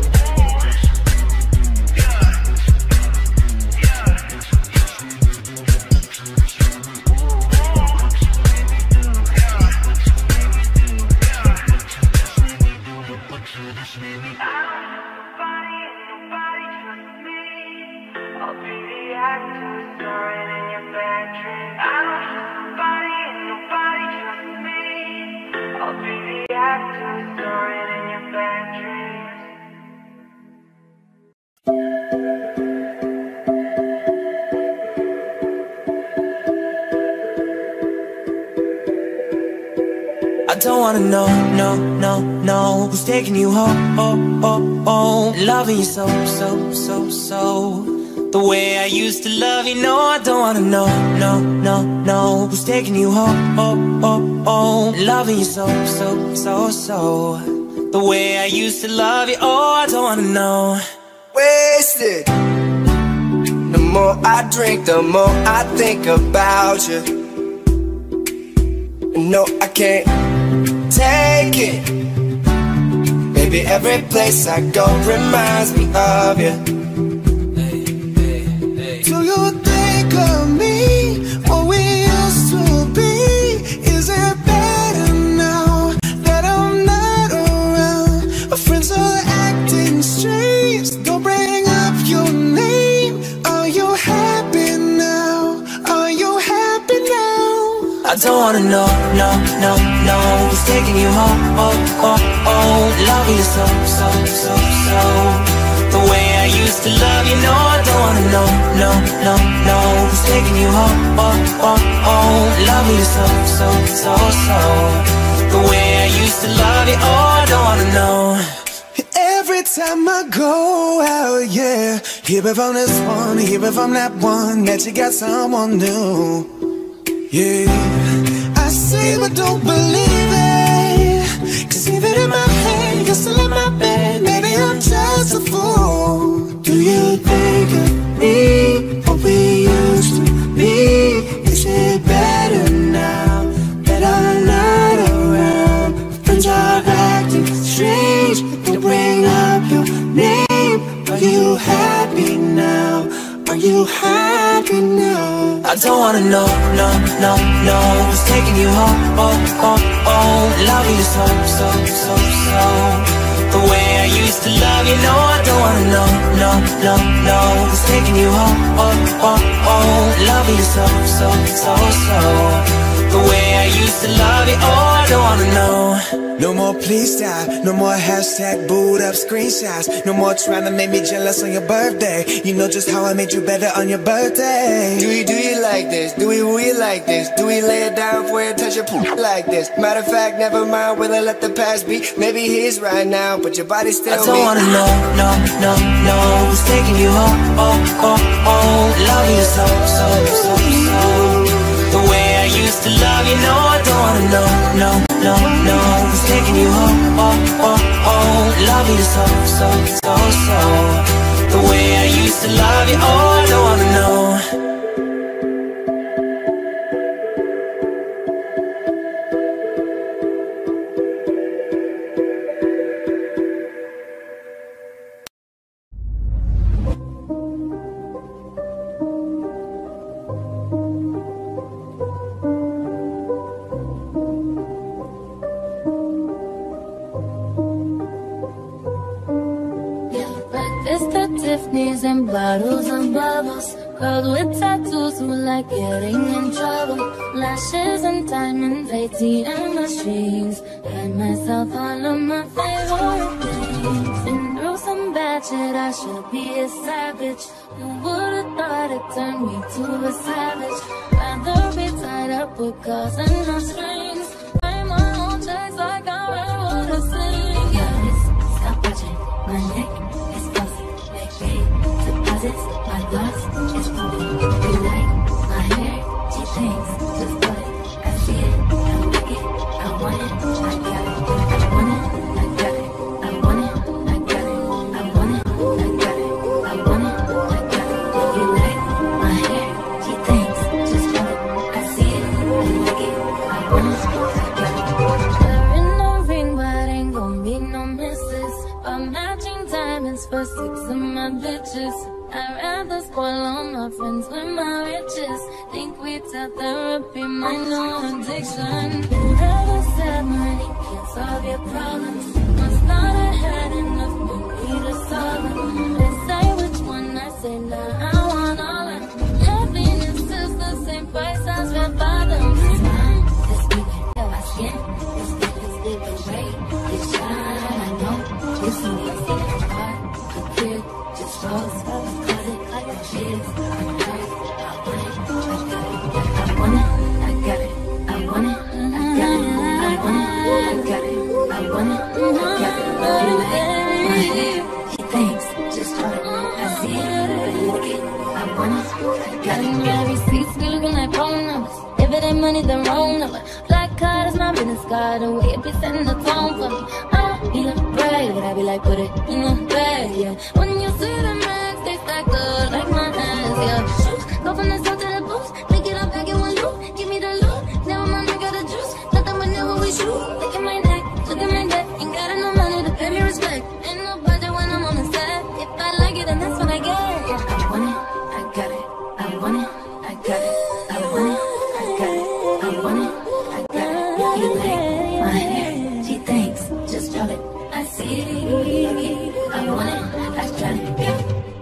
I don't wanna know, no, no, no, who's taking you home, oh, oh, oh, loving you so, so, so, so, the way I used to love you. No, I don't wanna know, no, no, no, who's taking you home, oh, oh, oh, loving you so, so, so, so, the way I used to love you. Oh, I don't wanna know. Wasted. The more I drink, the more I think about you. No, I can't take it. Baby, every place I go reminds me of you. Hey, hey, hey. Do you think of me, what we used to be? Is it better now that I'm not around? Our friends are acting strange, don't bring up your name. Are you happy now? Are you happy now? I don't wanna know, no, no, no, who's taking you home, oh, oh, oh, loving you so, so, so, so, the way I used to love you. No, I don't wanna know, no, no, no, who's taking you home, oh, oh, oh, loving you so, so, so, so, the way I used to love you. Oh, I don't wanna know. Every time I go out, yeah, hear it from this one, hear it from that one, that you got someone new. Yeah, I say but don't believe it, cause even in my head, you're still in my bed. Maybe I'm just a fool. Do you think of me, what we used to be? Is it better now that I'm not around? Friends are acting strange, they bring up your name. Are you happy now? Are you happy now? I don't wanna know, no, no, no, who's taking you home, oh, oh, oh, loving you so, so, so, so, the way I used to love you. No, I don't wanna know, no, no, no, who's taking you home, oh, oh, oh, loving you so, so, so, so, the way I used to love you. Oh, I don't wanna know. No more please stop, no more hashtag boot up screenshots. No more trying to make me jealous on your birthday. You know just how I made you better on your birthday. Do we do you like this? Do we will you like this? Do we lay it down for you, touch your poop like this? Matter of fact, never mind, will I let the past be? Maybe he's right now, but your body's still me. I don't wanna know, no, no, no, who's taking you home, oh, oh, oh, loving you so, so, so, so, the way I used to love you. No, I don't wanna know, no, no, no, who's taking you home, oh, oh, oh, loving you so, so, so, so, the way I used to love you. Oh, I don't wanna know. bottles and bubbles. Girls with tattoos who like getting in trouble. Lashes and diamond A T M machines. Had myself all of my favorite things. Been through some bad shit, I should be a savage. Who would've thought it turned me to a savage? Rather be tied up with calls and no strings. Write my own checks like I write what I sing. Yeah, it's stop watching. My neck is fuzzy. Make big deposits. My thoughts is moving. You like my hair? She thinks just put it. I see it. I like it. I want it. I got it. I want it. I got it. I want it. I got it. I want it. I got it. I want it. I got it. You like my hair? She thinks just put it. I see it. I like it. I want it. I got it. There ain't no ring, but ain't gon' be no misses. I'm matching diamonds for six of my bitches. I'd rather spoil all my friends with my riches. Think retail therapy, my new addiction. Whoever said money can't solve your problems must not have had enough money to solve them. They say which one, I say nah, I want all of them. Happiness is the same price as red bottoms. It's mine, it's weekend, my skin is thick, it's different way. It's shine, I know, you see me, I see it hard. A kid just rolls. Money the wrong number. Black card is my business card. The way it be setting the tone for me. I don't be like brave, but I be like put it in the bag, yeah. When you see the max, they stack up like my ass, yeah. Shoot, go from the south to the boost. Make it up back in one loop. Give me the loot. Now my nigga got the juice. Nothing but never we shoot. Look at my neck, look at my neck. Ain't got enough money to pay me respect. Ain't no budget when I'm on the set. If I like it, then that's what I get. Yeah. I want it, I got it. I want it, I got it. I want it. I want it, I got it, you like my hair, she thinks, just drop it, I see it, I want it, I got it, yeah.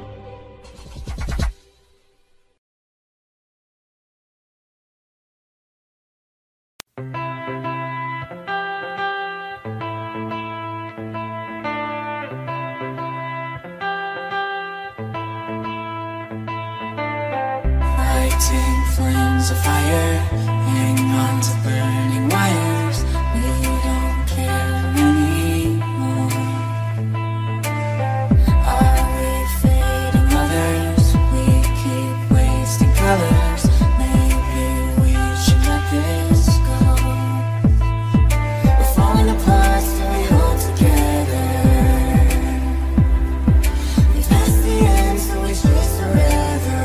Lighting flames of fire, hang on to burning wires. We don't care anymore. Are we fading others? We keep wasting colors. Maybe we should let this go. We're falling apart, so we hold together. We passed the end, so we chase forever.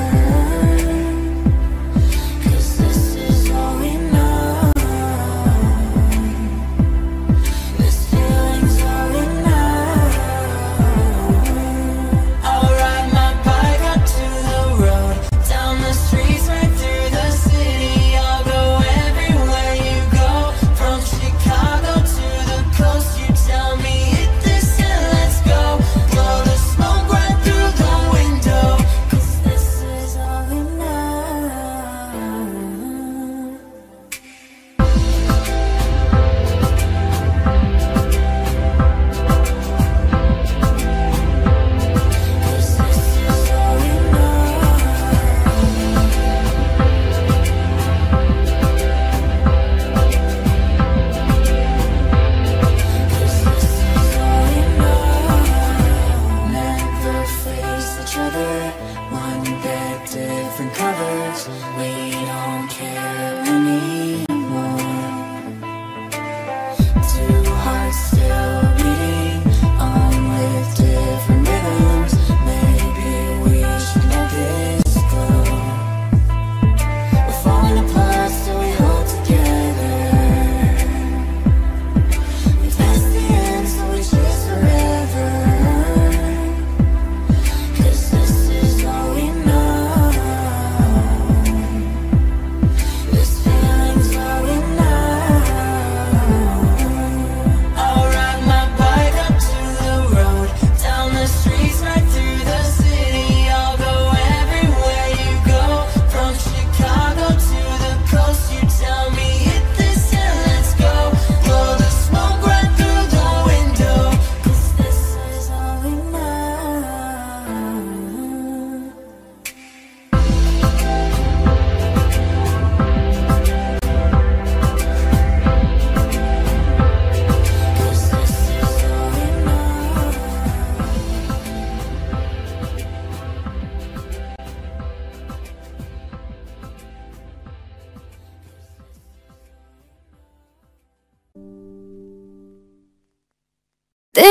This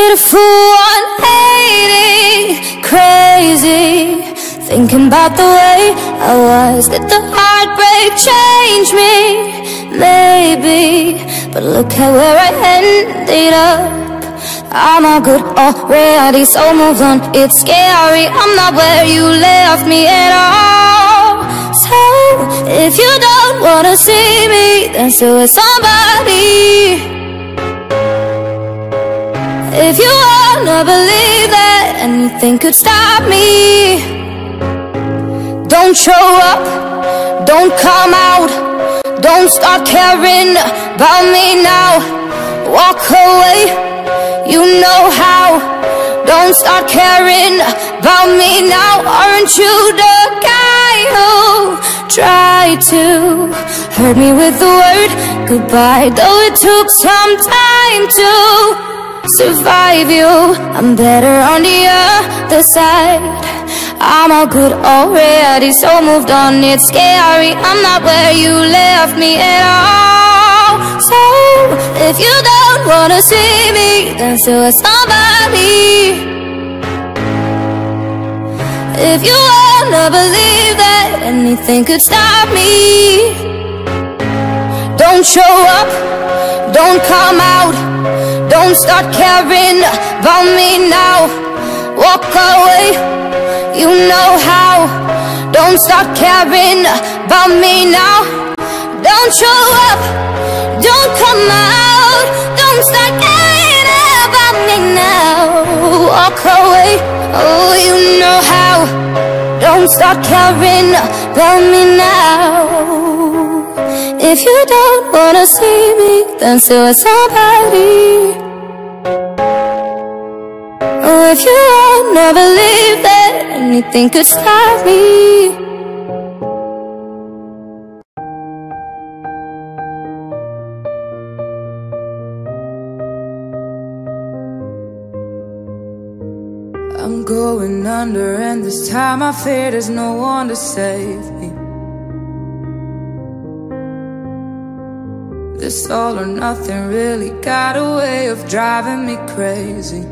beautiful one eighty, crazy, thinking about the way I was. Did the heartbreak change me? Maybe, but look at where I ended up. I'm all good already, so move on. It's scary, I'm not where you left me at all. So, if you don't wanna see me, then so is somebody. If you wanna believe that anything could stop me, don't show up, don't come out, don't start caring about me now. Walk away, you know how. Don't start caring about me now. Aren't you the guy who tried to hurt me with the word goodbye? Though it took some time to survive you, I'm better on the other side. I'm all good already, so moved on. It's scary, I'm not where you left me at all. So, if you don't wanna see me, then so is somebody. If you wanna believe that anything could stop me, don't show up, don't come out, don't start caring about me now. Walk away, you know how. Don't start caring about me now. Don't show up, don't come out, don't start caring about me now. Walk away, oh you know how. Don't start caring about me now. If you don't wanna see me, then so is somebody. Oh, if you wanna believe that anything could stop me. I'm going under, and this time I fear there's no one to save me. This all or nothing really got a way of driving me crazy.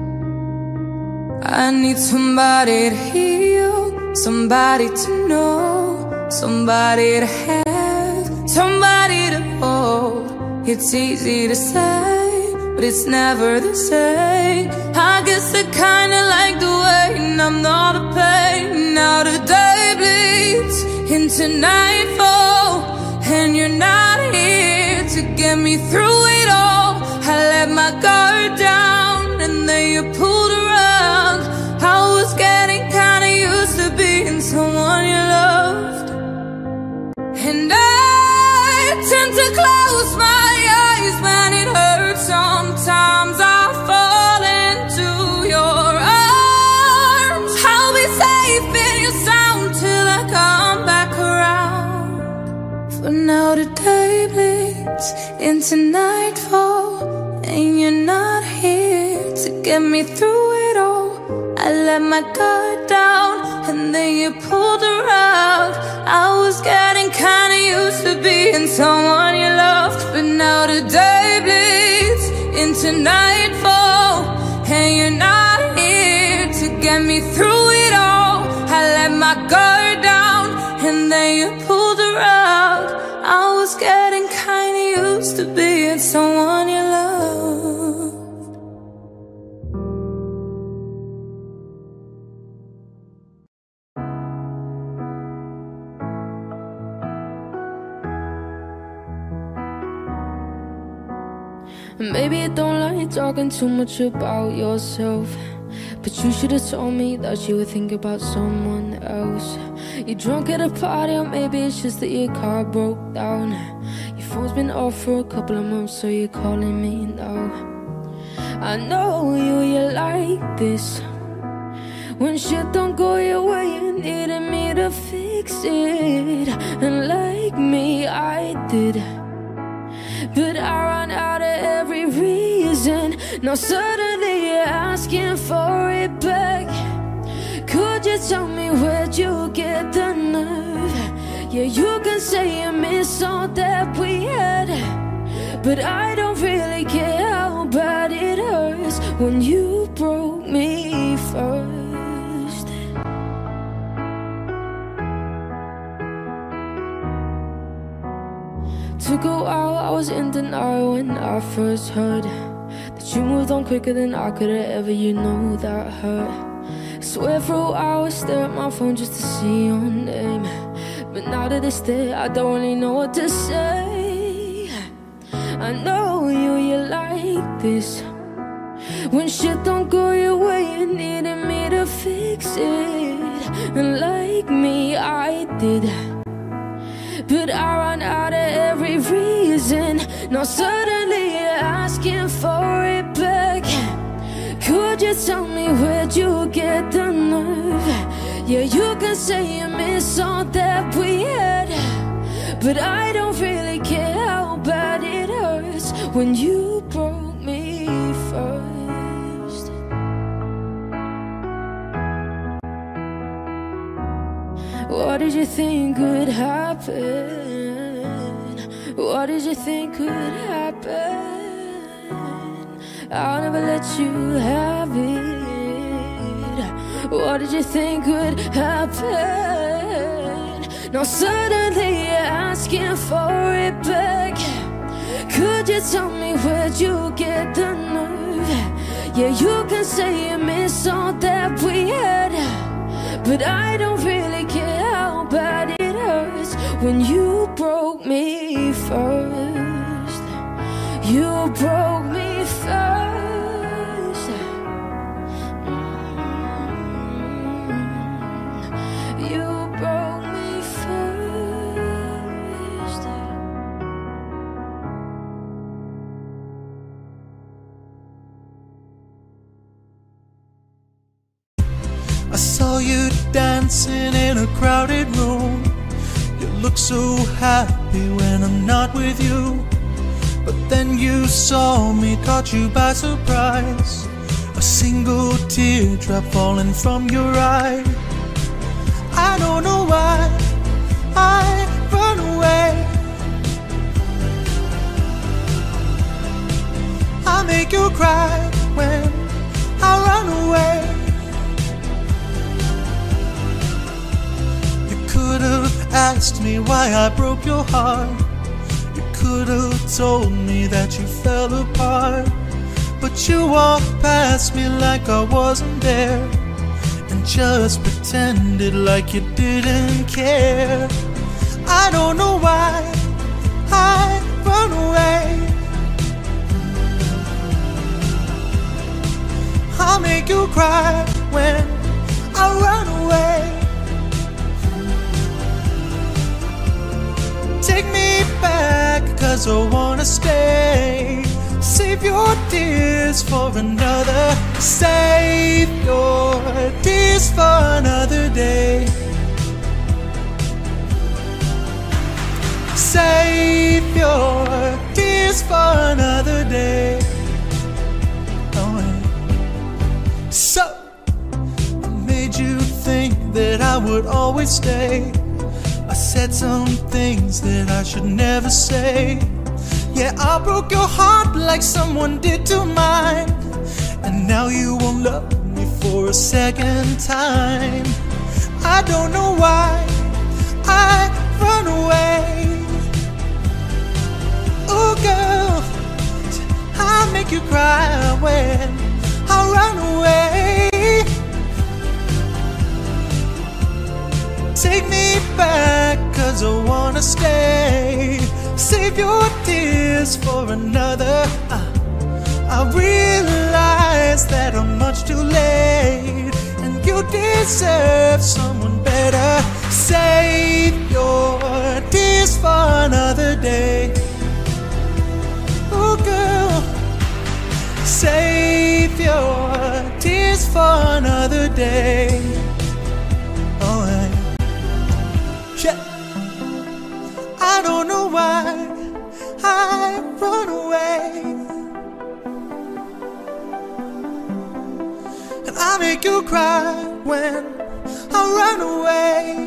I need somebody to heal, somebody to know, somebody to have, somebody to hold. It's easy to say, but it's never the same. I guess I kinda like the way numb all the pain. Now the day bleeds into nightfall, and you're not here to get me through it all. I let my guard down, and then you pulled around. I was getting kinda used to being someone you loved, and I tend to close my eyes when it hurts. Sometimes I fall into your arms. I'll be safe in your sound till I come back around. For now the day bleeds into nightfall, and you're not here to get me through it all. I let my guard down, and then you pulled around. I was getting kinda used to being someone you loved, but now the day bleeds into nightfall, and you're not here to get me through it all. I let my guard down, and then you pulled around. I was getting kinda used to being someone you loved. Maybe you don't like talking too much about yourself, but you should have told me that you would think about someone else. You're drunk at a party, or maybe it's just that your car broke down. Your phone's been off for a couple of months, so you're calling me now. I know you, you like this. When shit don't go your way, you needed me to fix it. And like me, I did, but I ran out of every reason. Now suddenly you're asking for it back. Could you tell me where'd you get the nerve? Yeah, you can say you miss all that we had, but I don't really care how bad it hurts when you Took a while, I was in denial when I first heard that you moved on quicker than I could have ever, you know that hurt. Swear for a while I stare at my phone just to see your name, but now that it's there, I don't really know what to say. I know you, you like this. When shit don't go your way, you needed me to fix it. And like me, I did, but I ran out of every reason. Now suddenly you're asking for it back. Could you tell me where'd you get the nerve? Yeah, you can say you miss all that we had, but I don't really care how bad it hurts when you broke me first. What did you think would happen? What did you think would happen? I'll never let you have it. What did you think would happen? Now suddenly you're asking for it back. Could you tell me where'd you get the nerve? Yeah, you can say you miss all that we had, but I don't really care how bad it hurts when you broke me first. You broke me first. You broke me first. I saw you dancing in a crowded room. You look so happy when I'm not with you. But then you saw me, caught you by surprise. A single teardrop falling from your eye. I don't know why I run away. I make you cry when I run away. Could have asked me why I broke your heart. You could have told me that you fell apart. But you walked past me like I wasn't there, and just pretended like you didn't care. I don't know why I run away. I'll make you cry when I run away. Take me back, cause I wanna stay. Save your tears for another. Save your tears for another day. Save your tears for another day. Oh, yeah. So I made you think that I would always stay. I said some things that I should never say. Yeah, I broke your heart like someone did to mine, and now you won't love me for a second time. I don't know why I run away. Oh girl, I make you cry when I run away. Take me back, cause I wanna stay. Save your tears for another. uh, I realize that I'm much too late, and you deserve someone better. Save your tears for another day. Oh girl, save your tears for another day. Oh yeah. Yeah. I don't know why I run away, and I make you cry when I run away.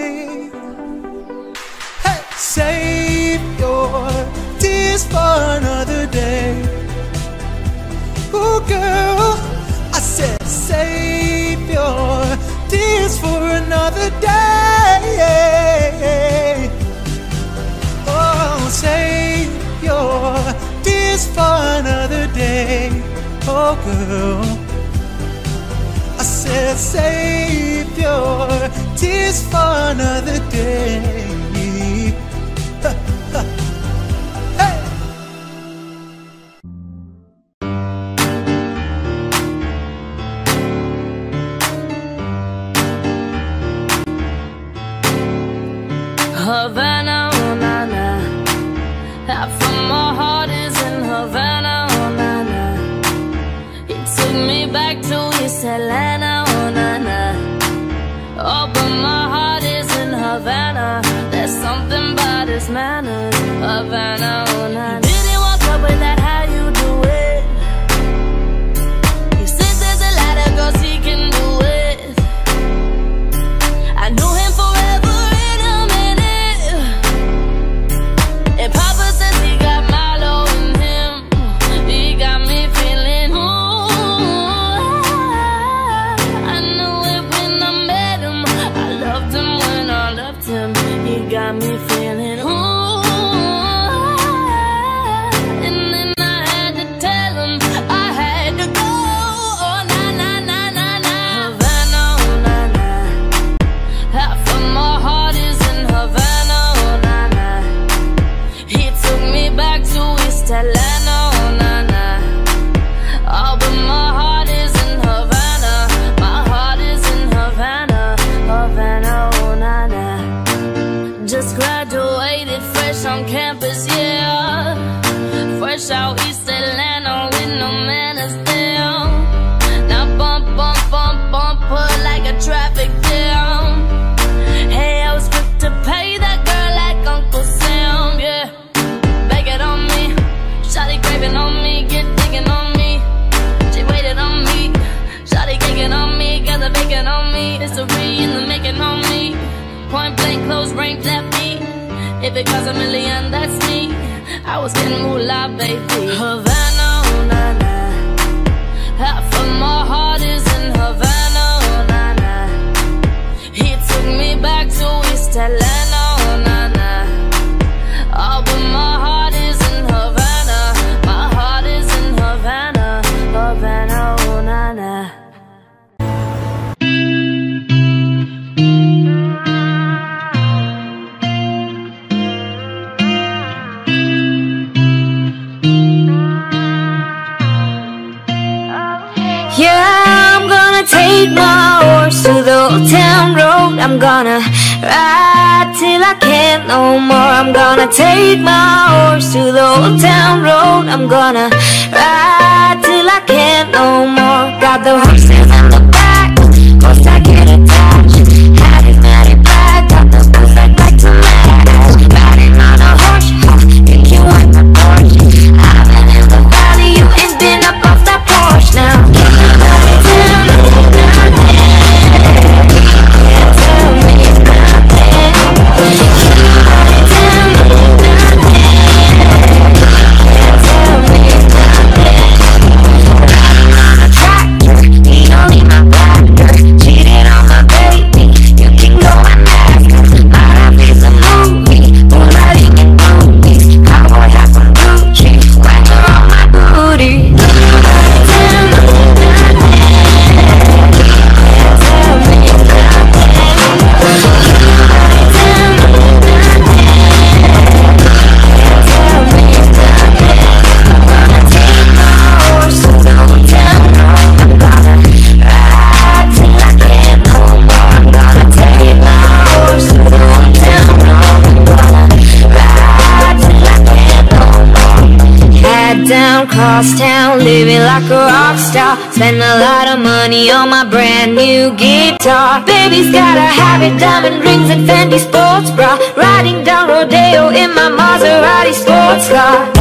Hey, save your tears for another day. Oh girl, I said save your tears for another day. Oh, say Oh girl, I said save your tears for another day. Ha, ha. Hey! Havana, oh na na. Half of my heart is in Havana, oh na na. He took me back to East Atlanta, oh na na. Oh, but my heart is in Havana. There's something about his manners, Havana, oh na na. He didn't walk up with that, how you do it. He said there's a lot of girls he can do it. I knew him forever in a minute. And Papa says he got Milo in him. He got me feeling, ooh. I knew it when I met him. I loved him when I loved him. He got me feeling, ooh. And then I had to tell him I had to go. Oh, na na na na na. Havana, oh na na. Half of my heart is in Havana, oh na na. He took me back to East Atlanta, oh na na. Oh, but my heart is in Havana. My heart is in Havana, Havana, oh na na. Just graduated fresh on campus, yeah. Fresh out East Atlanta with no manners down. Now bump, bump, bump, bump, put like a traffic jam. Hey, I was quick to pay that girl like Uncle Sam, yeah. Beg it on me, shawty craving on me, get digging on me. She waited on me, shawty kicking on me, got the bacon on me. History in the making on me. Point blank, close range, left me. If it costs a million, that's me. I was getting moolah, baby. Havana, oh na na. Half of my heart is in Havana, oh na na. He took me back to East Atlanta, oh na na. Oh, but my heart is in Havana. My heart is in Havana, Havana, oh na na. Yeah, I'm gonna take my horse to the old town road. I'm gonna ride till I can't no more. I'm gonna take my horse to the old town road. I'm gonna ride till I can't no more. Got the horses in the back, horse I can't attach. Hat is matty black, got the boots like black tomatoes. Riding on a horse, think you want the Porsche. I've been in the valley, you ain't been up off that porch now. Cross town, living like a rock star. Spend a lot of money on my brand new guitar. Baby's got a habit, diamond rings and Fendi sports bra. Riding down Rodeo in my Maserati sports car.